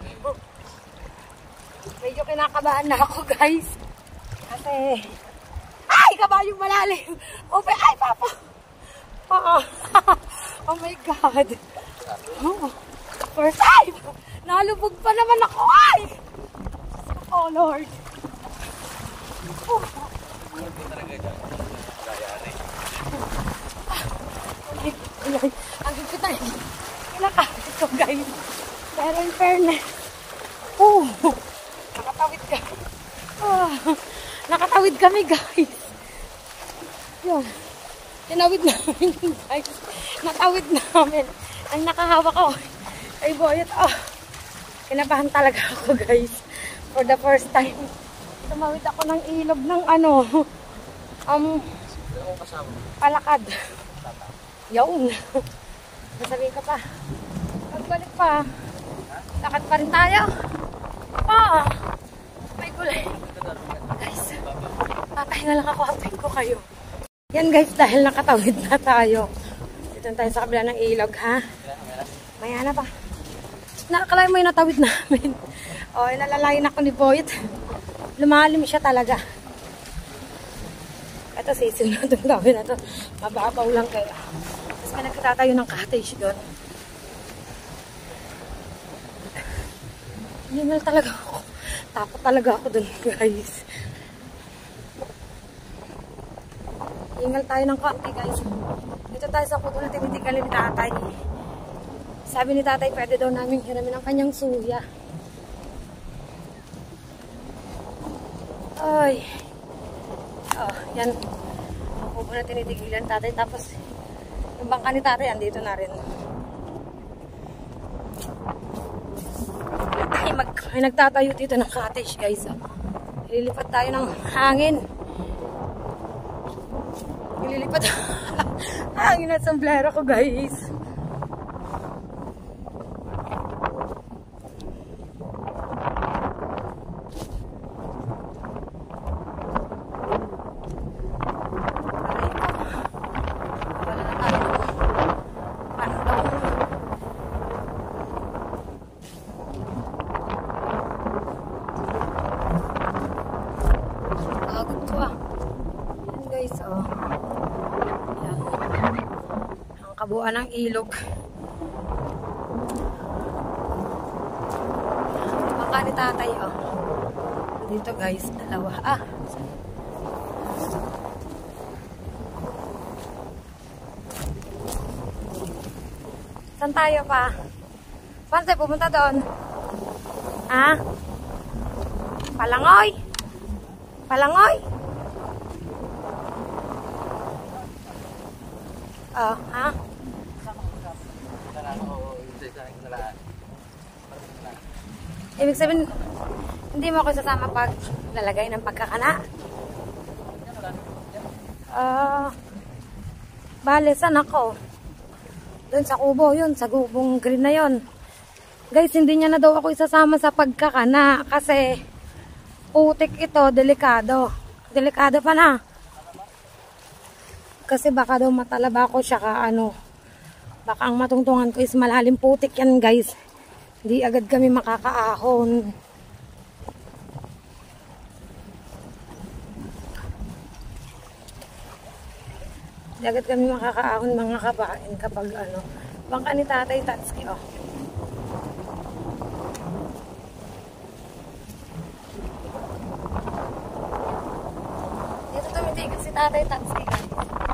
Medyo kinakabahan na ako guys. Kasi ay! Kabayong malalim! Oh, ay, papa! Ah, oh my God! Oh, first time! Nalubog pa naman ako! Ay! Oh, Lord! Oh, Ay, ang gigit na yun. Kinakapit ko, guys. Pero in fairness, oh, nakatawid ka. Oh, nakatawid kami, guys. Yun. Tinawid namin, guys. Natawid namin. Ang nakahawak ko ay Boyet. Oh, kinabahan talaga ako, guys. For the first time. Tumawid ako ng ilog ng ano, um, palakad. Yawn. Masabihin ka pa. Pagbalik pa. Lakad pa rin tayo. Ah, may gulay. Guys, papahinga lang ako. Hapin ko kayo. Yan guys, dahil nakatawid na tayo. Dito tayo sa kabila ng ilog, ha? Maya na pa. Nakakalain mo yung natawid namin. O, inalalayin ako ni Boyet. Lumalim siya talaga. Ito, sisim na itong dami na ito. Mababaw lang kaya. Tapos may nagkatatayo ng cottage doon. Hingal talaga ako. Takot talaga ako doon, guys. Hingal tayo ng konti, guys. Dito tayo sa kuto na tinitigal ni tatay. Sabi ni tatay, pwede daw namin hiramin ang kanyang suya. Ay. Oh, yan. Ang kubo na tinitigilan tatay. Tapos, yung bangka ni tatay, andito na rin. Ay, mag, ay nagtatayo dito ng cottage, guys. Oh. Ililipat tayo ng hangin. Ililipat hangin at sombrero ko, guys. Kabuuan ng ilog. Baka ni tatay, oh. Dito guys, dalawa. Ah. Saan tayo pa? Saan tayo pumunta doon? Ha? Palangoy? Palangoy? Oh, ha? Ibig sabihin, hindi mo ako sasama pag lalagay ng pagkakana. Ah, uh, bale, saan ako? Doon sa kubo, yun, sa gubong green na yun. Guys, hindi niya na daw ako isasama sa pagkakana kasi putik ito, delikado. Delikado pa na. Kasi baka daw matalaba ako siya ka ano. Baka ang matungtungan ko is malalim putik yan, guys. Hindi agad kami makakaahon. Hindi agad kami makakaahon mga kabain kapag ano. Bangka ni Tatay Tatsuki, oh. Dito tumitigil si Tatay Tatsuki, guys.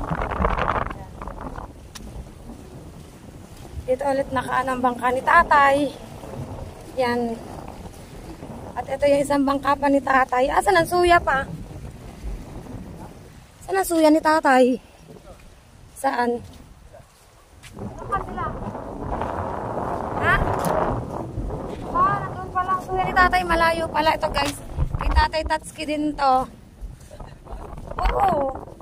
Dito ulit nakaan ang bangka ni Tatay. Yan. At ito yung isang bangka pa ni Tatay. Ah, saan ang suya pa? Saan ang suya ni Tatay? Saan? Saan sila? Ha? Ah, nandun pala ang suya ni Tatay. Malayo pala ito, guys. Kay Tatay Tatsuki din to. Oo.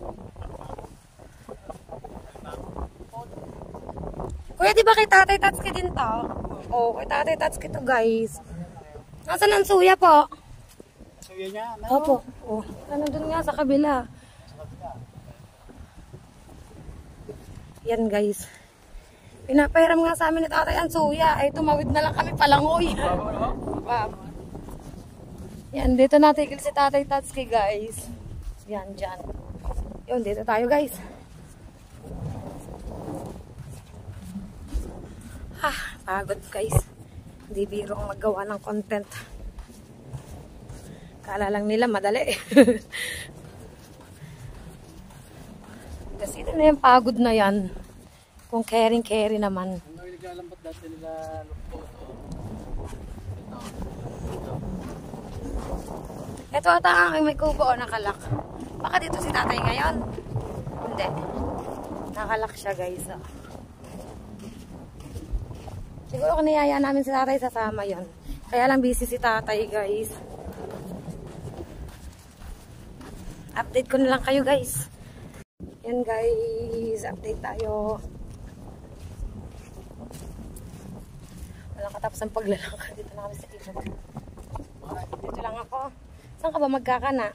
Kuya, di ba kay Tatay Tatsuki din to? Oo, kay Tatay Tatsuki to, guys. Nasaan ang suya po? Suya niya? Opo. Oh, nandun nga sa kabila. Yan, guys. Pinapahiram nga sa amin ni Tatay ang suya. Ay, tumawid na lang kami palangoy. Wow. Yan, dito natigil si Tatay Tatsuki, guys. Yan, dyan. Yun, dito tayo, guys. Ah, pagod guys. Hindi biro ang maggawa ng content. Kala lang nila madali. Sino na yung pagod na yan? Kung caring-carry naman. Ano yung naglalambat dati nila lukto? Ito ata ang may kubo o nakalak. Baka dito si tatay ngayon. Hindi. Nakalak siya guys. Oh. Siguro kung niyaya namin si tatay sasama yon. Kaya lang busy si tatay guys. Update ko na lang kayo guys. Yan guys. Update tayo. Walang katapos ang paglalakad. Dito na kami sa ilog. Dito lang ako. Saan ka ba magkakana?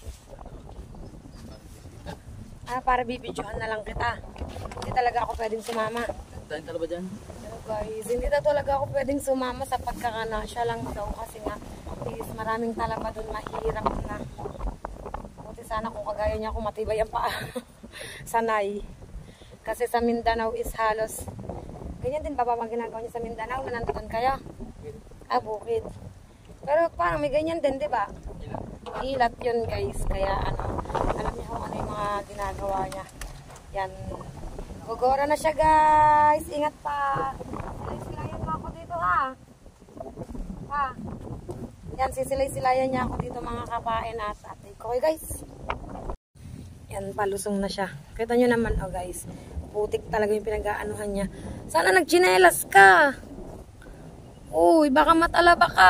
Ah, para bibidyohan na lang kita. Hindi talaga ako pwedeng sumama. Tayo tala ba dyan? Pero guys, hindi na talaga ako pwedeng sumama sa pagkakana. Siya lang daw kasi nga is maraming talaba doon, mahirap na. Buti sana kung kagaya niya kung matibay ang paa. Sanay. Kasi sa Mindanao is halos ganyan din ba ba ang ginagawa niya sa Mindanao na nandoon kaya? Ah, bukid. Pero parang may ganyan din, di ba? Ilat yun guys. Kaya ano, alam niya kung ano yung mga ginagawa niya. Yan. Gugora na siya guys. Ingat pa. Silay-silayan mo ako dito ha. Ha. Yan, sisilay-silayan niya ako dito mga kapain at atay ko. Okay guys. Yan, palusong na siya. Kita nyo naman oh guys. Putik talaga yung pinag-aanuhan niya. Sana nagchinelas ka. Uy, baka matalaba ka.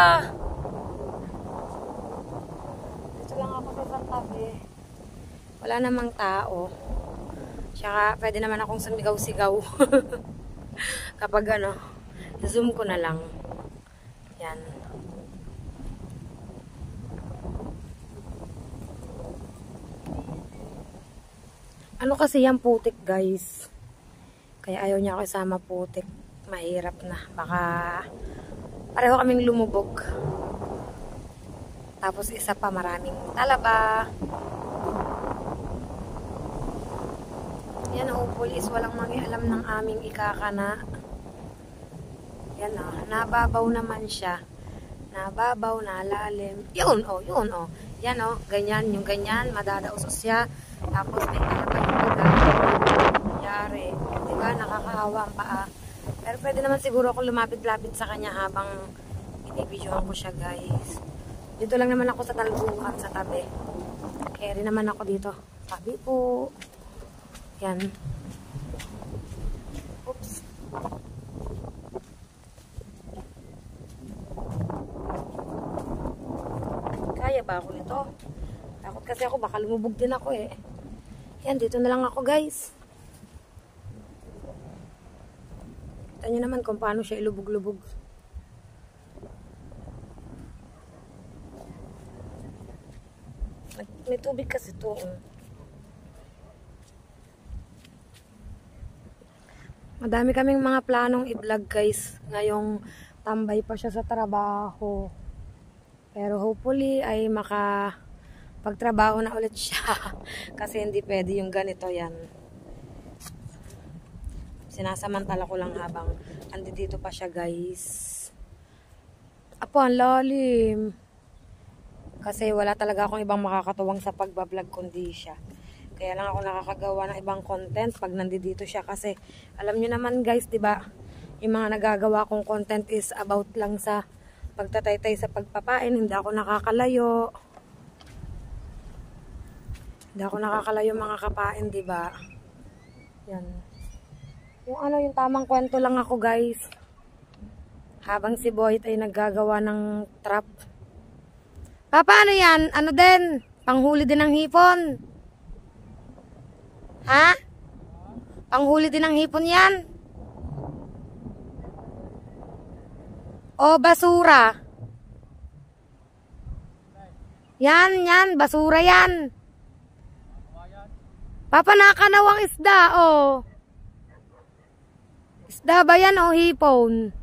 Lang ako sa isang tabi. Wala namang tao. Tsaka pwede naman akong sumigaw-sigaw. Kapag ano, zoom ko na lang. Yan. Ano kasi yan putik guys. Kaya ayaw niya ako isama putik. Mahirap na. Baka pareho kaming lumubog. Tapos isa pa maraming talaba. Yan o, police. Walang mangialam ng aming ikakana. Yan o, nababaw naman siya. Nababaw, nalalim. Yun o, yun o. Yan o, ganyan, yung ganyan, madadausos siya. Tapos may talaba yung buga. Nangyari. Diba, nakakahawa ang paa. Pero pwede naman siguro ako lumapit-lapit sa kanya habang binibidyohan ko siya guys. Dito lang naman ako sa talbukan sa tabi. Carry naman ako dito. Tabi po. Yan. Oops. Kaya ba ako nito? Takot kasi ako. Baka lumubog din ako eh. Yan. Dito na lang ako guys. Kita nyo naman kung paano siya ilubog-lubog. May tubig kasi ito. Um. Madami kaming mga planong i-vlog guys. Ngayong tambay pa siya sa trabaho. Pero hopefully ay makapagtrabaho na ulit siya. Kasi hindi pwede yung ganito yan. Sinasamantala ko lang habang andito pa siya guys. Apo, ang lalim. Kasi wala talaga akong ibang makakatuwang sa pagbablog kundi siya. Kaya lang ako nakakagawa ng ibang content pag nandito siya. Kasi alam nyo naman guys, diba? Yung mga nagagawa kong content is about lang sa pagtataytay sa pagpapain. Hindi ako nakakalayo. Hindi ako nakakalayo mga kapain, diba? Yan. Yung ano, yung tamang kwento lang ako guys. Habang si Boyt ay naggagawa ng trap. Papa, ano yan? Ano din? Panghuli din ng hipon? Ha? Panghuli din ng hipon yan? O basura? Yan, yan. Basura yan. Papa, nakanawang isda, oh. Isda ba yan, oh, hipon?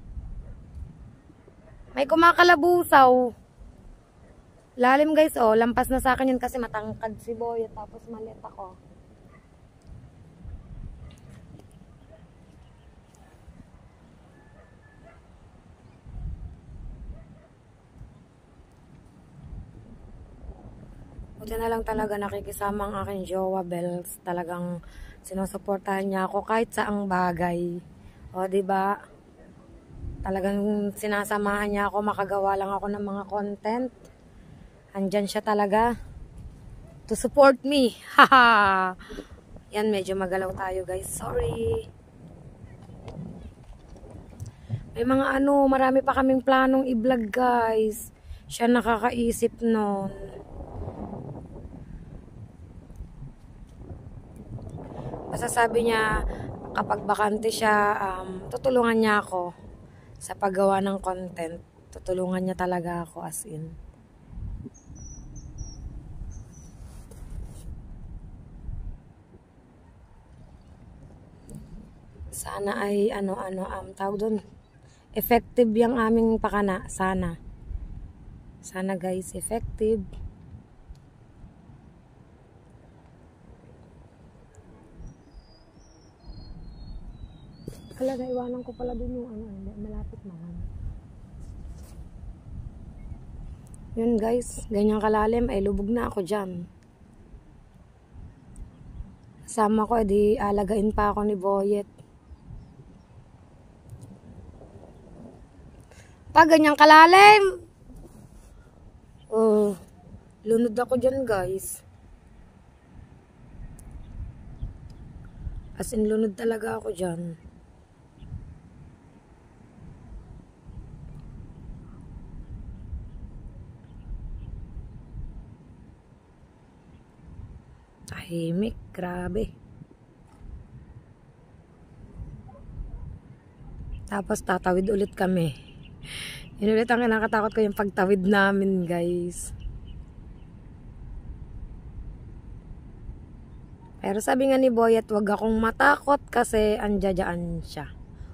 May kumakalabusaw. Lalim guys, oh. Lampas na sa akin yun kasi matangkad si Boy. Tapos malit ako. Buti na lang talaga nakikisama ang aking jowa Bells. Talagang sinusuportahan niya ako kahit saang bagay. O, diba? Talagang sinasamahan niya ako, makagawa lang ako ng mga content. Andyan siya talaga to support me. Haha. Yan, medyo magalaw tayo guys. Sorry. May mga ano, marami pa kaming planong i-vlog guys. Siya nakakaisip nun. Basta sabi niya, kapag bakante siya, um, tutulungan niya ako sa paggawa ng content. Tutulungan niya talaga ako as in. Sana ay ano-ano am um, tawag doon. Effective yung aming pakana. Sana. Sana guys, effective. Kala naiwanan ko pala dun yung ano, malapit naman. Yun guys, ganyang kalalim ay lubog na ako dyan. Kasama ko, edi alagain pa ako ni Boyet. Pag ganyang kalalim, oh, lunod ako dyan guys. As in lunod talaga ako dyan. Tahimik, grabe. Tapos tatawid ulit kami. Yun ulit ang kinakatakot ko, yung pagtawid namin guys. Pero sabi nga ni Boyet, wag akong matakot kasi andyan siya.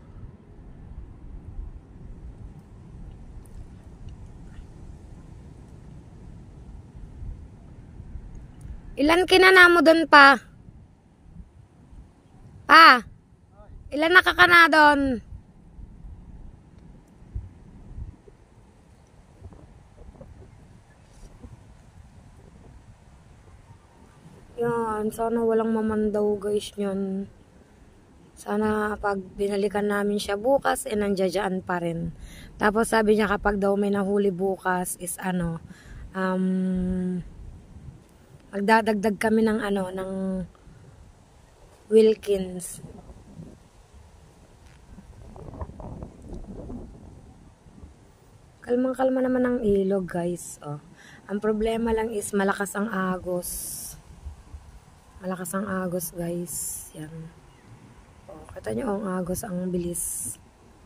Ilan kinana mo doon pa? Pa? Ilan nakakana doon? Yan, sana walang mamandaw guys yun. Sana pag binalikan namin siya bukas, eh nandiyan pa rin. Tapos sabi niya kapag daw may nahuli bukas is ano, um, magdadagdag kami ng ano, ng Wilkins. Kalmang-kalma naman ang ilog guys. Oh. Ang problema lang is malakas ang agos. Malakas ang agos guys. Yan. Oh, kita nyo ang agos, ang bilis.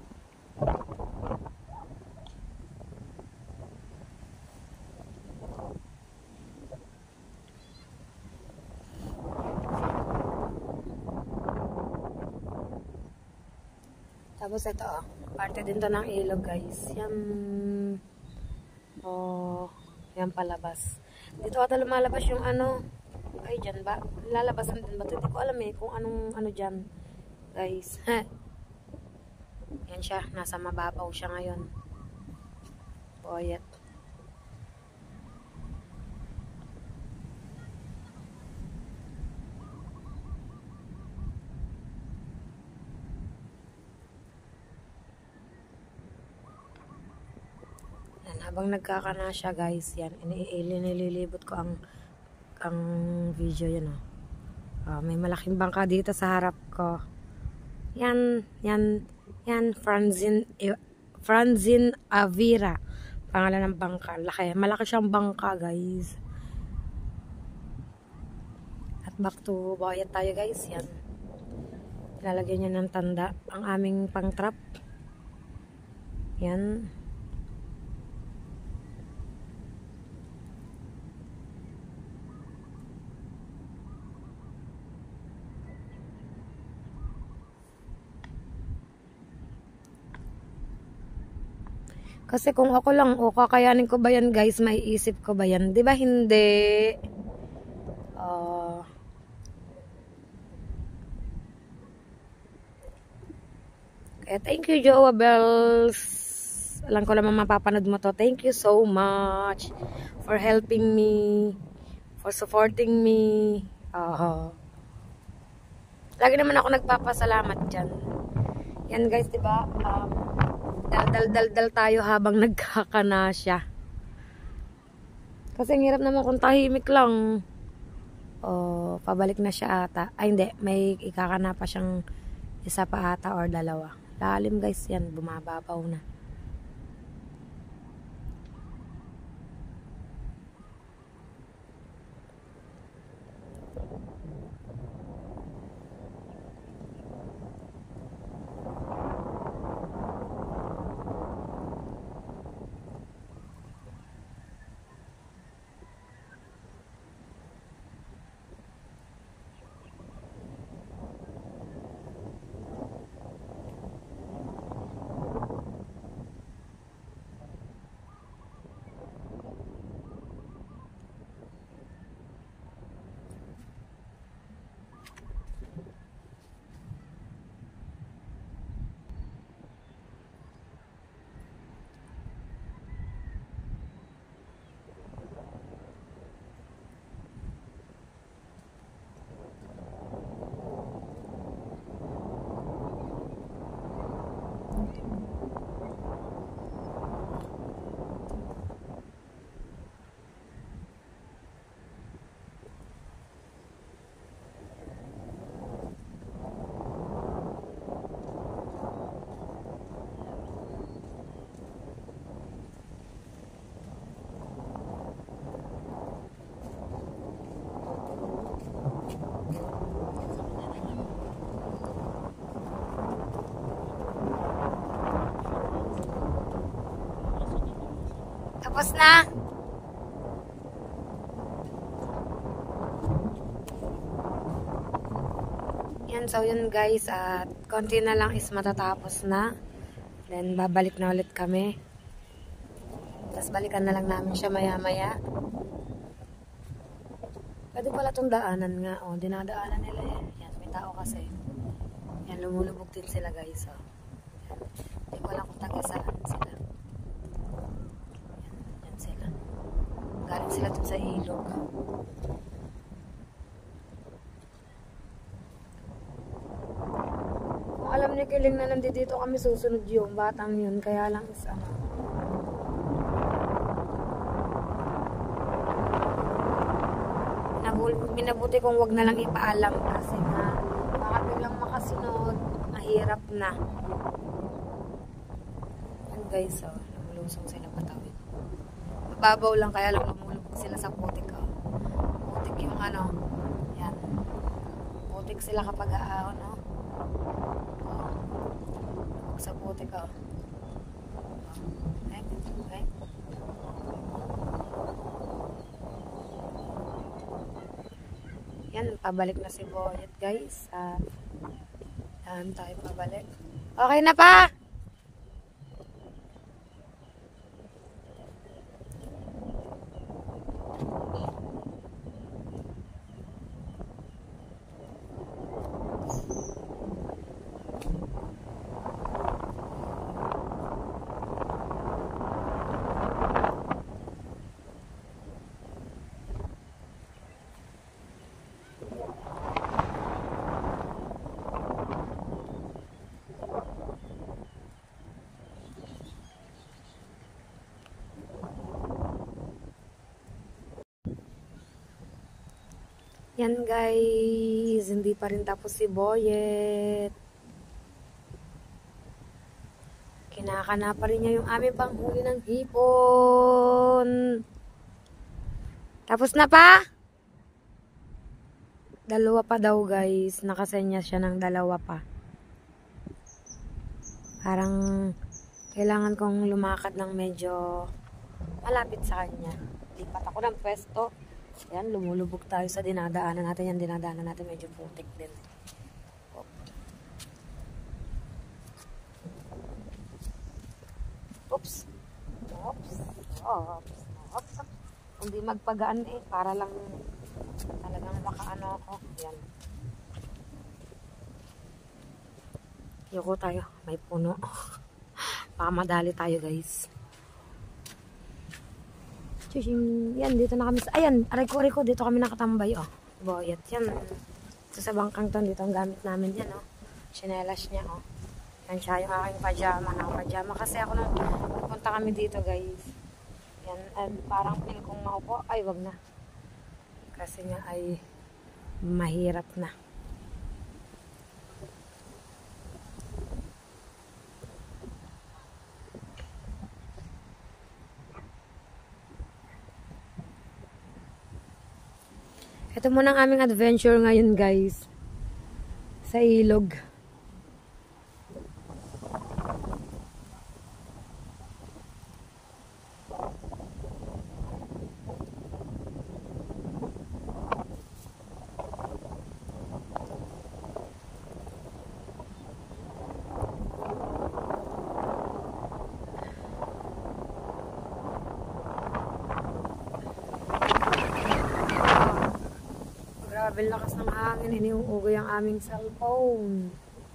Tapos ito oh, parte din to ng ilog guys. Yan. Oh, yan palabas. Dito ata lumalabas yung ano. Ay, dyan ba? Lalabasan din ba? Hindi ko alam eh kung anong ano dyan. Guys. Yan siya. Nasa mababaw siya ngayon. Boyet. Yan. Habang nagkakana siya guys. Yan. Inililibot ko ang ang video yun oh. Oh, may malaking bangka dito sa harap ko. Yan, yan, yan Franzin Franzin Avira. Pangalan ng bangka. Laki, malaki siyang bangka, guys. At back to Boyet tayo, guys. Yan. Lalagyan niya ng tanda ang aming pang-trap. Yan. Kasi kung ako lang, o kakayanin ko ba yan guys, may isip ko ba yan? Diba hindi? Uh, kaya thank you Jowa Bells. Alam ko naman mapapanood mo to. Thank you so much for helping me, for supporting me. Uh, lagi naman ako nagpapasalamat dyan. Yan guys, diba? Um, dal-dal-dal tayo habang nagkakanasya. Kasi ang hirap naman kung tahimik lang. O, pabalik na siya ata. Ay, hindi. May ikakana pa siyang isa pa ata or dalawa. Lalim guys yan. Bumababaw na. Tapos na. Yan, so yun guys. At konti na lang is matatapos na. Then babalik na ulit kami. Tapos balikan na lang namin siya maya maya. Pwede pala itong daanan nga. O, dinadaanan nila yan. Yan, may tao kasi. Yan, lumulubog din sila guys. O. Hindi ko lang kung taga-saan sila. Galing sila dun sa ilog. Kung alam ni Kiling na nandito kami susunod yung batang yun. Kaya lang is ano. Minabuti kung wag na lang ipaalam. Kasi nga, baka biglang makasunod. Mahirap na. Yan guys, oh. Namulusong sila patawid. Babaw lang kaya lang lumulubog sila sa putik. Oh. Putik yung ano. Yan. Putik sila kapag aahon. Oh. Oh. Lumubog sa putik. Oh. Okay. Okay. Yan. Pabalik na si Boyet guys. At yan tayo pabalik. Okay na pa! Yan guys, hindi pa rin tapos si Boyet. Kinakana pa rin niya yung aming panghuli ng hipon. Tapos na pa? Dalawa pa daw guys. Nakasenya siya ng dalawa pa. Parang kailangan kong lumakad ng medyo malapit sa kanya. Lipat ako ng pwesto. Yan, lumulubog tayo sa dinadaanan natin. Yan, dinadaanan natin medyo putik din. Oops. Oops. Oops. Oops. Hindi magpagaan eh. Para lang talagang makaano ako. Yan. Yoko tayo. May puno. Baka madali tayo guys. Chuching. Yan, dito na kami. Sa, ayan, aray ko, aray ko. Dito kami nakatambay, oh. Boyet. Yan. Ito sa bangkang to. Dito ang gamit namin yan, oh. Chinelas niya, oh. Yan siya, yung aking pajama. Naka-pajama. Kasi ako nung napunta kami dito, guys. Yan, and parang feel kong maupo. Ay, wag na. Kasi nga ay mahirap na. Ito muna ang aming adventure ngayon, guys. Sa ilog. Grabe lakas ng hangin, iniuugoy ang aming cellphone.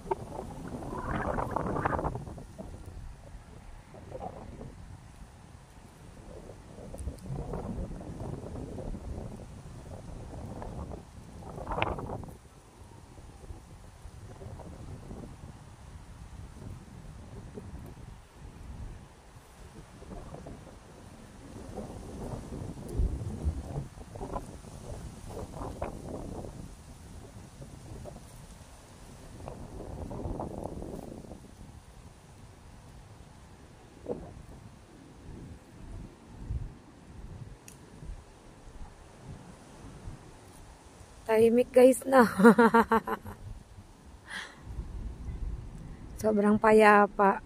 Tahimik, guys, na. Sobrang payapa.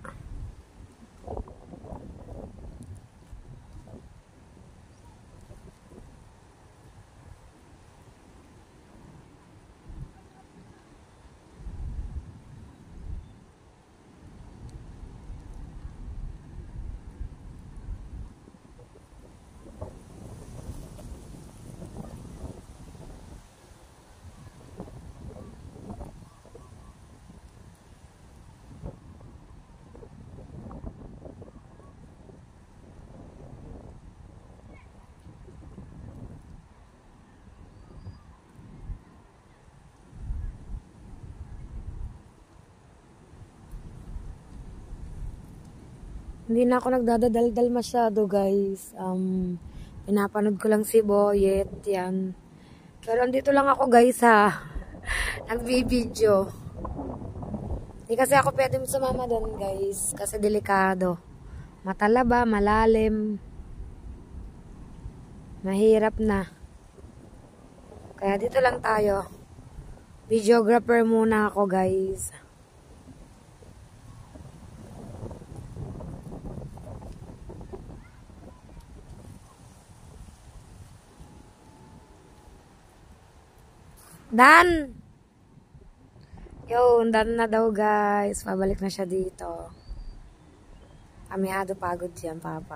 Hindi na ako nagdadadaldal masyado, guys. Um, pinapanood ko lang si Boyet, yan. Pero andito lang ako, guys, ha. Nagbibideo. Hindi kasi ako pwede sumama doon, guys. Kasi delikado. Matalaba, malalim. Mahirap na. Kaya dito lang tayo. Videographer muna ako, guys. Dan! Yun, dan na daw, guys. Pabalik na siya dito. Amihado pagod yan, Papa.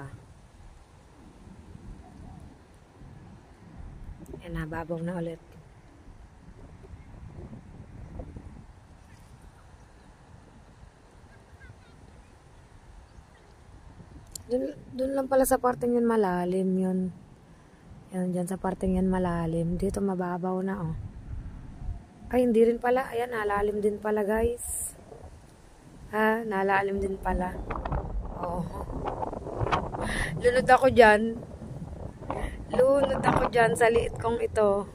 Yan na, babaw na ulit. Dun, dun lang pala sa parteng yun malalim yun. Yan, dyan sa parteng yan malalim. Dito mababaw na, oh. Ay, hindi rin pala. Ayan, nalalim din pala, guys. Ha, nalalim din pala. Oo. Lunod ako dyan. Lunod ako dyan sa liit kong ito.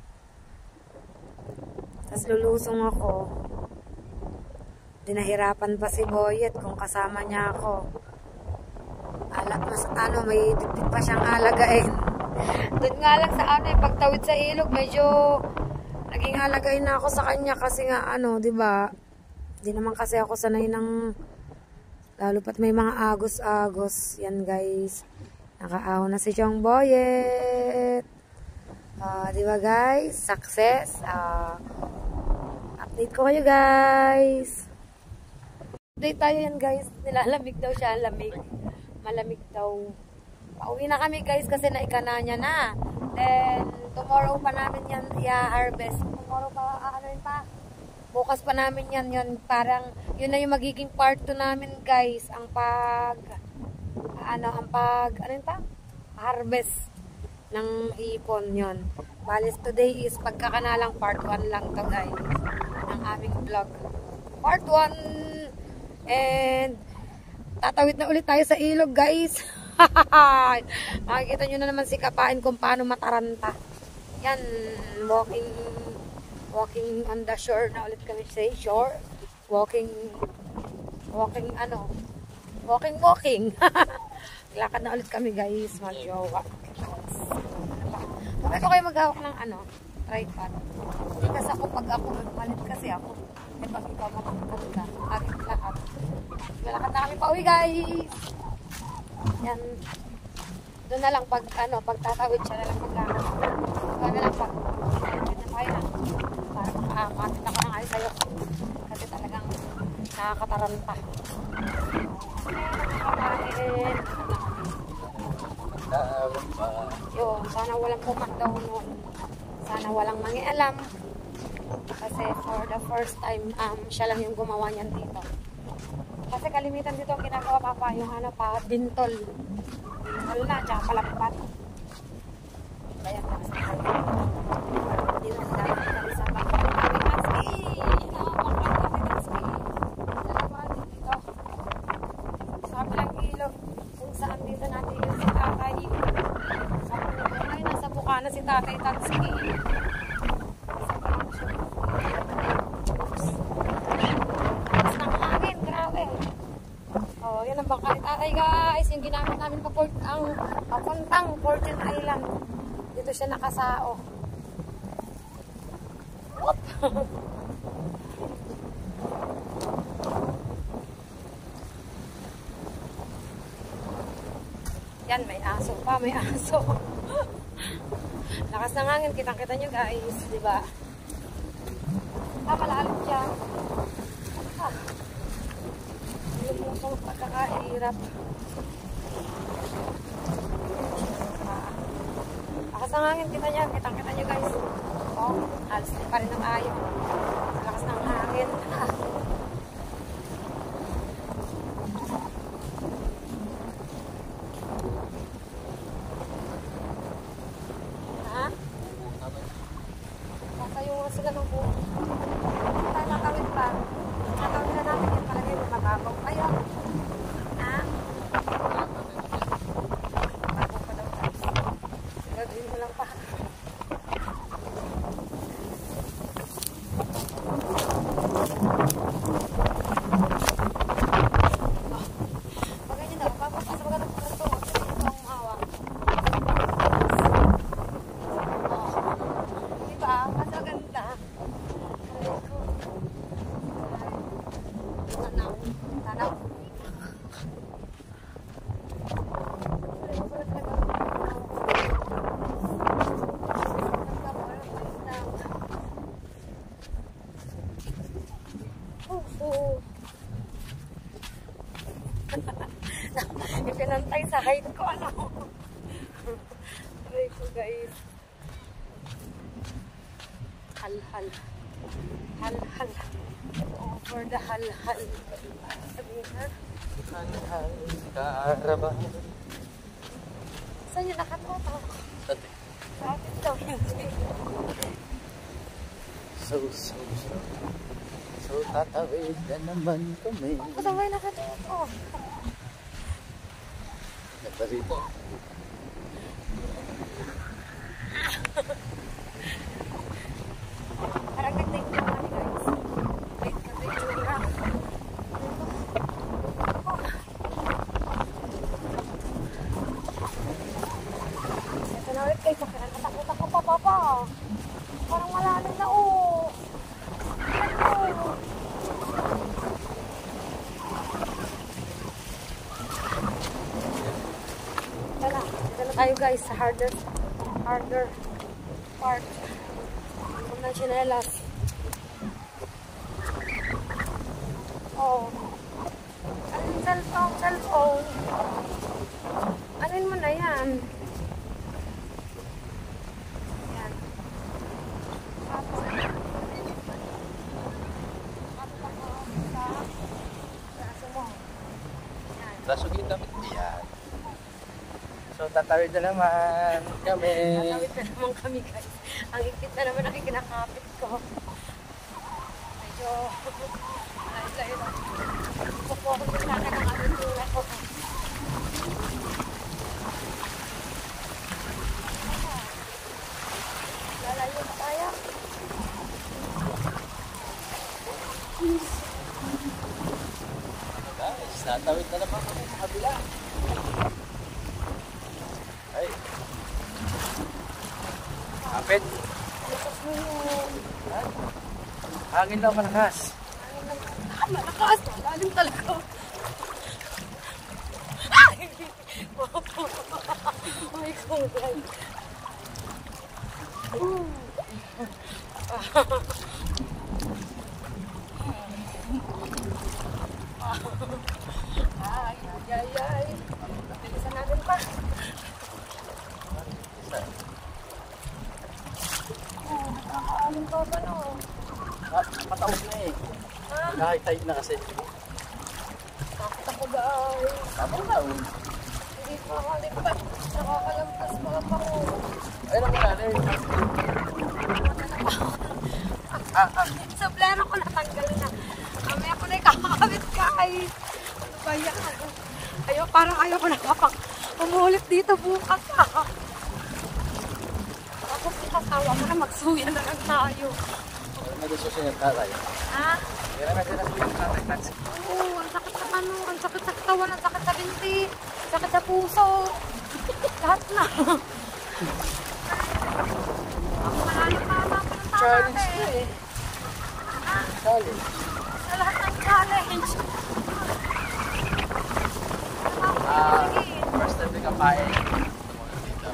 Tapos lulusong ako. Dinahirapan pa si Boyet kung kasama niya ako. Alak, mas ano, may dipit pa siyang alagain. Doon nga lang sa ano, eh, pagtawid sa ilog, medyo naging alagain na ako sa kanya kasi nga ano, 'di ba? Hindi naman kasi ako sanay ng lalo pat may mga agos-agos. Yan, guys. Nakaahon na si Chong Boyet. Uh, 'di ba, guys? Success. Uh, update ko kayo, guys. Update tayo yan, guys. Nilalamig daw siya, lamig. Malamig daw. Pauwi na kami, guys, kasi naikana niya na. Then, tomorrow pa namin yan i-harvest. Tomorrow pa, ah, ano yun pa? Bukas pa namin yan, yun. Parang, yun na yung magiging part two namin, guys. Ang pag, ano, ang pag, ano yun pa? Harvest. harvest ng ipon yon. Balis today is pagkakanalang part one lang to guys ng aming vlog. Part one. And tatawid na ulit tayo sa ilog guys. Makikita nyo na naman si Kapain kung paano mataranta. Yan, walking walking on the shore na ulit kami sa shore. Walking walking ano walking walking. Lakad na ulit kami guys, mag-jowa. Bakit ko kayo maghawak ng ano tripod? Hindi kasi ako pag ako magpalit kasi ako eh pag ikaw magpalit ka agad lahat. Lakad na kami pa uwi guys. Yan. Doon na lang pag ano, pag tatawid siya na lang maglakad. Doon na lang pag tatawid na tayo na. Para makakapit ako ng ayos sa'yo. Kasi talagang nakakataranta. Nakakain. Yun, sana walang pumandaw nun. Sana walang mangialam. Kasi for the first time, um, siya lang yung gumawa niyan dito. Kasi kalimitan dito ang ginagawa papa, yung ano pa, bintol. Bintol na, tsaka palakpat. Kaya na sa kanya. Hindi na sa dami kami sa Kapitánski! Inawakan Kapitánski! Dalawa dito. Sa kabilang ilog, kung saan dito natin yung si tatay. Sabi nito, ay nasa Bukana si tatay Tanski. Oh, yan ang bangka ni tatay guys. Yung ginamit namin pa port, ang papuntang Fortune Island. Dito siya nakasao. What? Yan, may aso pa, may aso. Lakas ng hangin, kitang-kita nyo guys, di ba? Ah, malalim siya. Ah. Yung pong pagkakahirap. Lakas ng hangin, kita nyo, kitang-kita nyo guys. Oh, halos din pa rin ng ayon. Lakas ng hangin. Ha? Kasayungan sila ng buo. Tayo nakawit pa. Nakawit na namin yung palagay mo mababaw kayo. Ha? Mababaw pa daw guys. Gagawin mo lang pa. Yung pinantay sa height ko, ano? Try ko, guys. Hal-hal. Hal-hal. Over the hal-hal. Sabihin na. Hal-hal, karabah. Saan yung nakatoto? Dati. Sa akin daw yun. So, so, so. So, tatawid na naman kami. Ang kasabay nakatoto. Ganda rito. Parang nag-take na kami guys. Wait ka, wait ka. Ito na ulit guys. Natakot ako pa papa. Parang malalim na oh. Ano? Tala, ito na tayo guys sa harder harder part ng chinelas. Oh. Ano yung cellphone? Cellphone. Anin mo na yan. Yan. Tapos, tapos ako sa braso mo. Yan. Braso kita. Yan. So, tata Tatawid na naman kami. Tatawid na naman kami guys. Ang higpit na naman ang kinakapit ko. Medyo layo lang. Pupukot ko sa akin ang aventura ko. Lalayo na tayo. Guys, tatawid na naman kami sa kabila. Ay. Kapit. Lakas mo yun. Hangin lang malakas. Ah, malakas. Malalim talaga. Ay! Oh my God. Ooh. Ay, ay, ay, ay. Bilisan natin pa. Oh, nakakaalam ka ba no? Ah, mataog na eh. Ha? Nakahitay na kasi. Takot ako guys. Tamang taon. Hindi ko makalipat. Nakakalampas mga pango. Ay, naman natin. Ah, ah. Suplero ko natanggal na. Mamaya ko na ikakakabit guys. Ano ba yan? Ayaw, parang ayaw ko nakapang umulit dito bukas ha. Tapos yung kasawa ko na magsuya na lang tayo. Nag-susunod tatay. Ha? Kaya naman din nasusunod tatay taxi. Oo, ang sakit sa ano, ang sakit sa katawan, ang sakit sa binti, ang sakit sa puso. Lahat na. Ang malalim pa naman ang tama Challenge na natin. eh. Challenge. Sa lahat ng challenge. Ah, first time ka pa eh. Tumulong dito.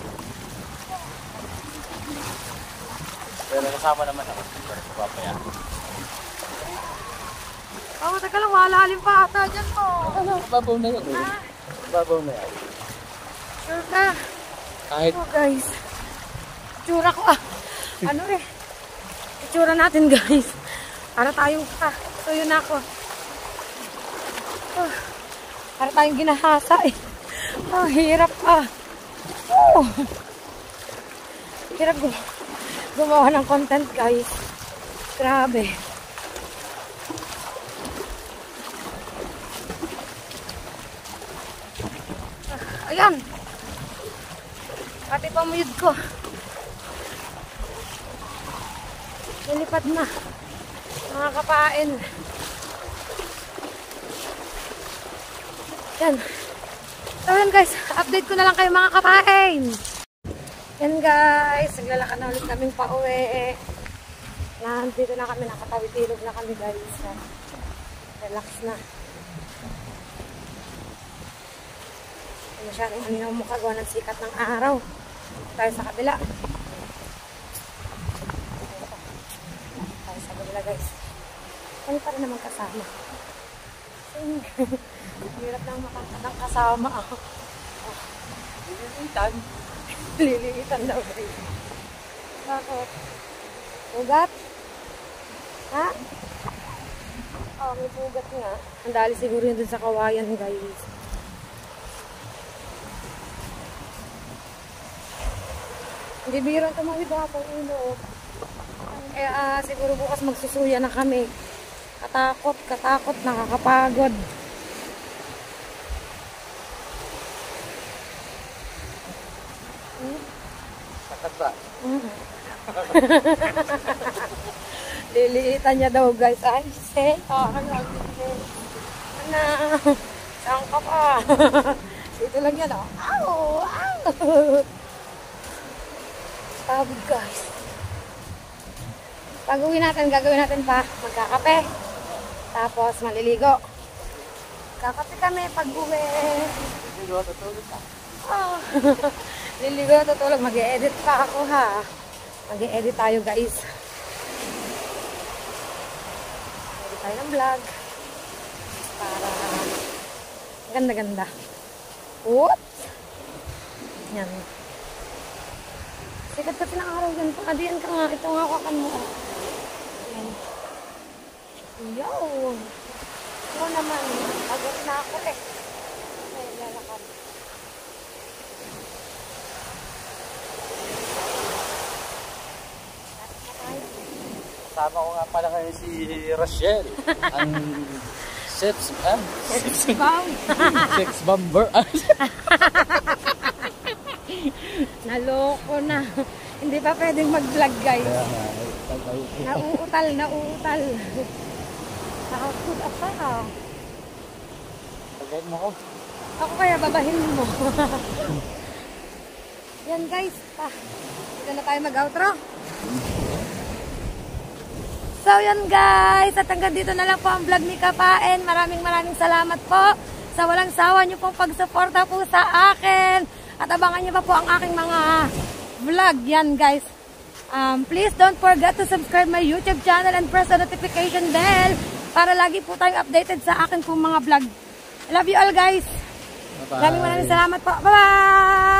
Pero kasama naman ako. Pero papaya. Oh, teka lang, malalim pa ata dyan mo. Ano, babaw na yun eh. Ha? Babaw na yan. Sure ka? Kahit Oh, guys. Itsura ko ah. Ano eh. Itsura natin guys. Para tayong ka. Tuyo na ako. Oh, para tayong ginahasa eh. Oh, hirap ah. Oh. Hirap gum gumawa ng content guys. Grabe. Ah, ayan. Pati pamuyod ko. Nilipad na. Mga kapain. Yan. So yan guys, update ko na lang kayo mga kapain. Yan guys, naglalakad na ulit kaming pauwi. Nandito na kami, nakatawitilog na kami guys. Relax na. Masyadong aninaw mo kagawa ng sikat ng araw. Tayo sa kabila. Tayo sa kabila guys. Ano pa rin naman kasama. Hirap lang makakatang kasama ako. Oh. Lilitan. Lilitan daw guys. Bakit? Pugat? Ha? Oh, may pugat nga. Ang dali siguro yun dun sa kawayan guys. Hindi biro tumawid ako ulo. Eh, uh, siguro bukas magsusuya na kami. Katakot, katakot, nakakapagod. Hmm? sakat ba? Mm. Liliitan niya daw guys. Ay, se, parang lagi se. Ano? Saan ka pa? Dito lang yan oh. Ow! Ow! Pagod guys. Pag uwi natin, gagawin natin pa magkakape. Tapos maliligo. Kakape kami pag uwi. Liligo, tutulog ka. Oh. Liligo, tutulog. Mag-e-edit pa ako ha. Mag-e-edit tayo guys. Edit tayo ng vlog. Para ganda-ganda. Oops! Yan. Sikat kasi ng araw dyan. Pakadiyan ka nga. Ito nga kakan mo. Ayan. Yo! Ito naman. Agad na ako eh. Ay, lalakad. Kasama ko nga pala ngayon si Rachel. Ang sex, ah? Sex Bomb. Sex bomber. Naloko na. Hindi pa pwedeng mag-vlog, guys. Kaya nga, ay, Nauutal, nauutal. Nakakud asa ka. tagayin mo ko. Ako kaya babahin mo. Yan, guys. Pa. Dito na tayo mag-outro. So, yan, guys. At hanggang dito na lang po ang vlog ni Kapain. Maraming maraming salamat po sa walang sawa niyo pong pagsuporta po sa akin. At abangan niyo pa po ang aking mga vlog. Yan, guys. Um, please don't forget to subscribe my YouTube channel and press the notification bell para lagi po tayong updated sa akin pong mga vlog. I love you all, guys. Bye-bye. Maraming maraming salamat po. Bye-bye!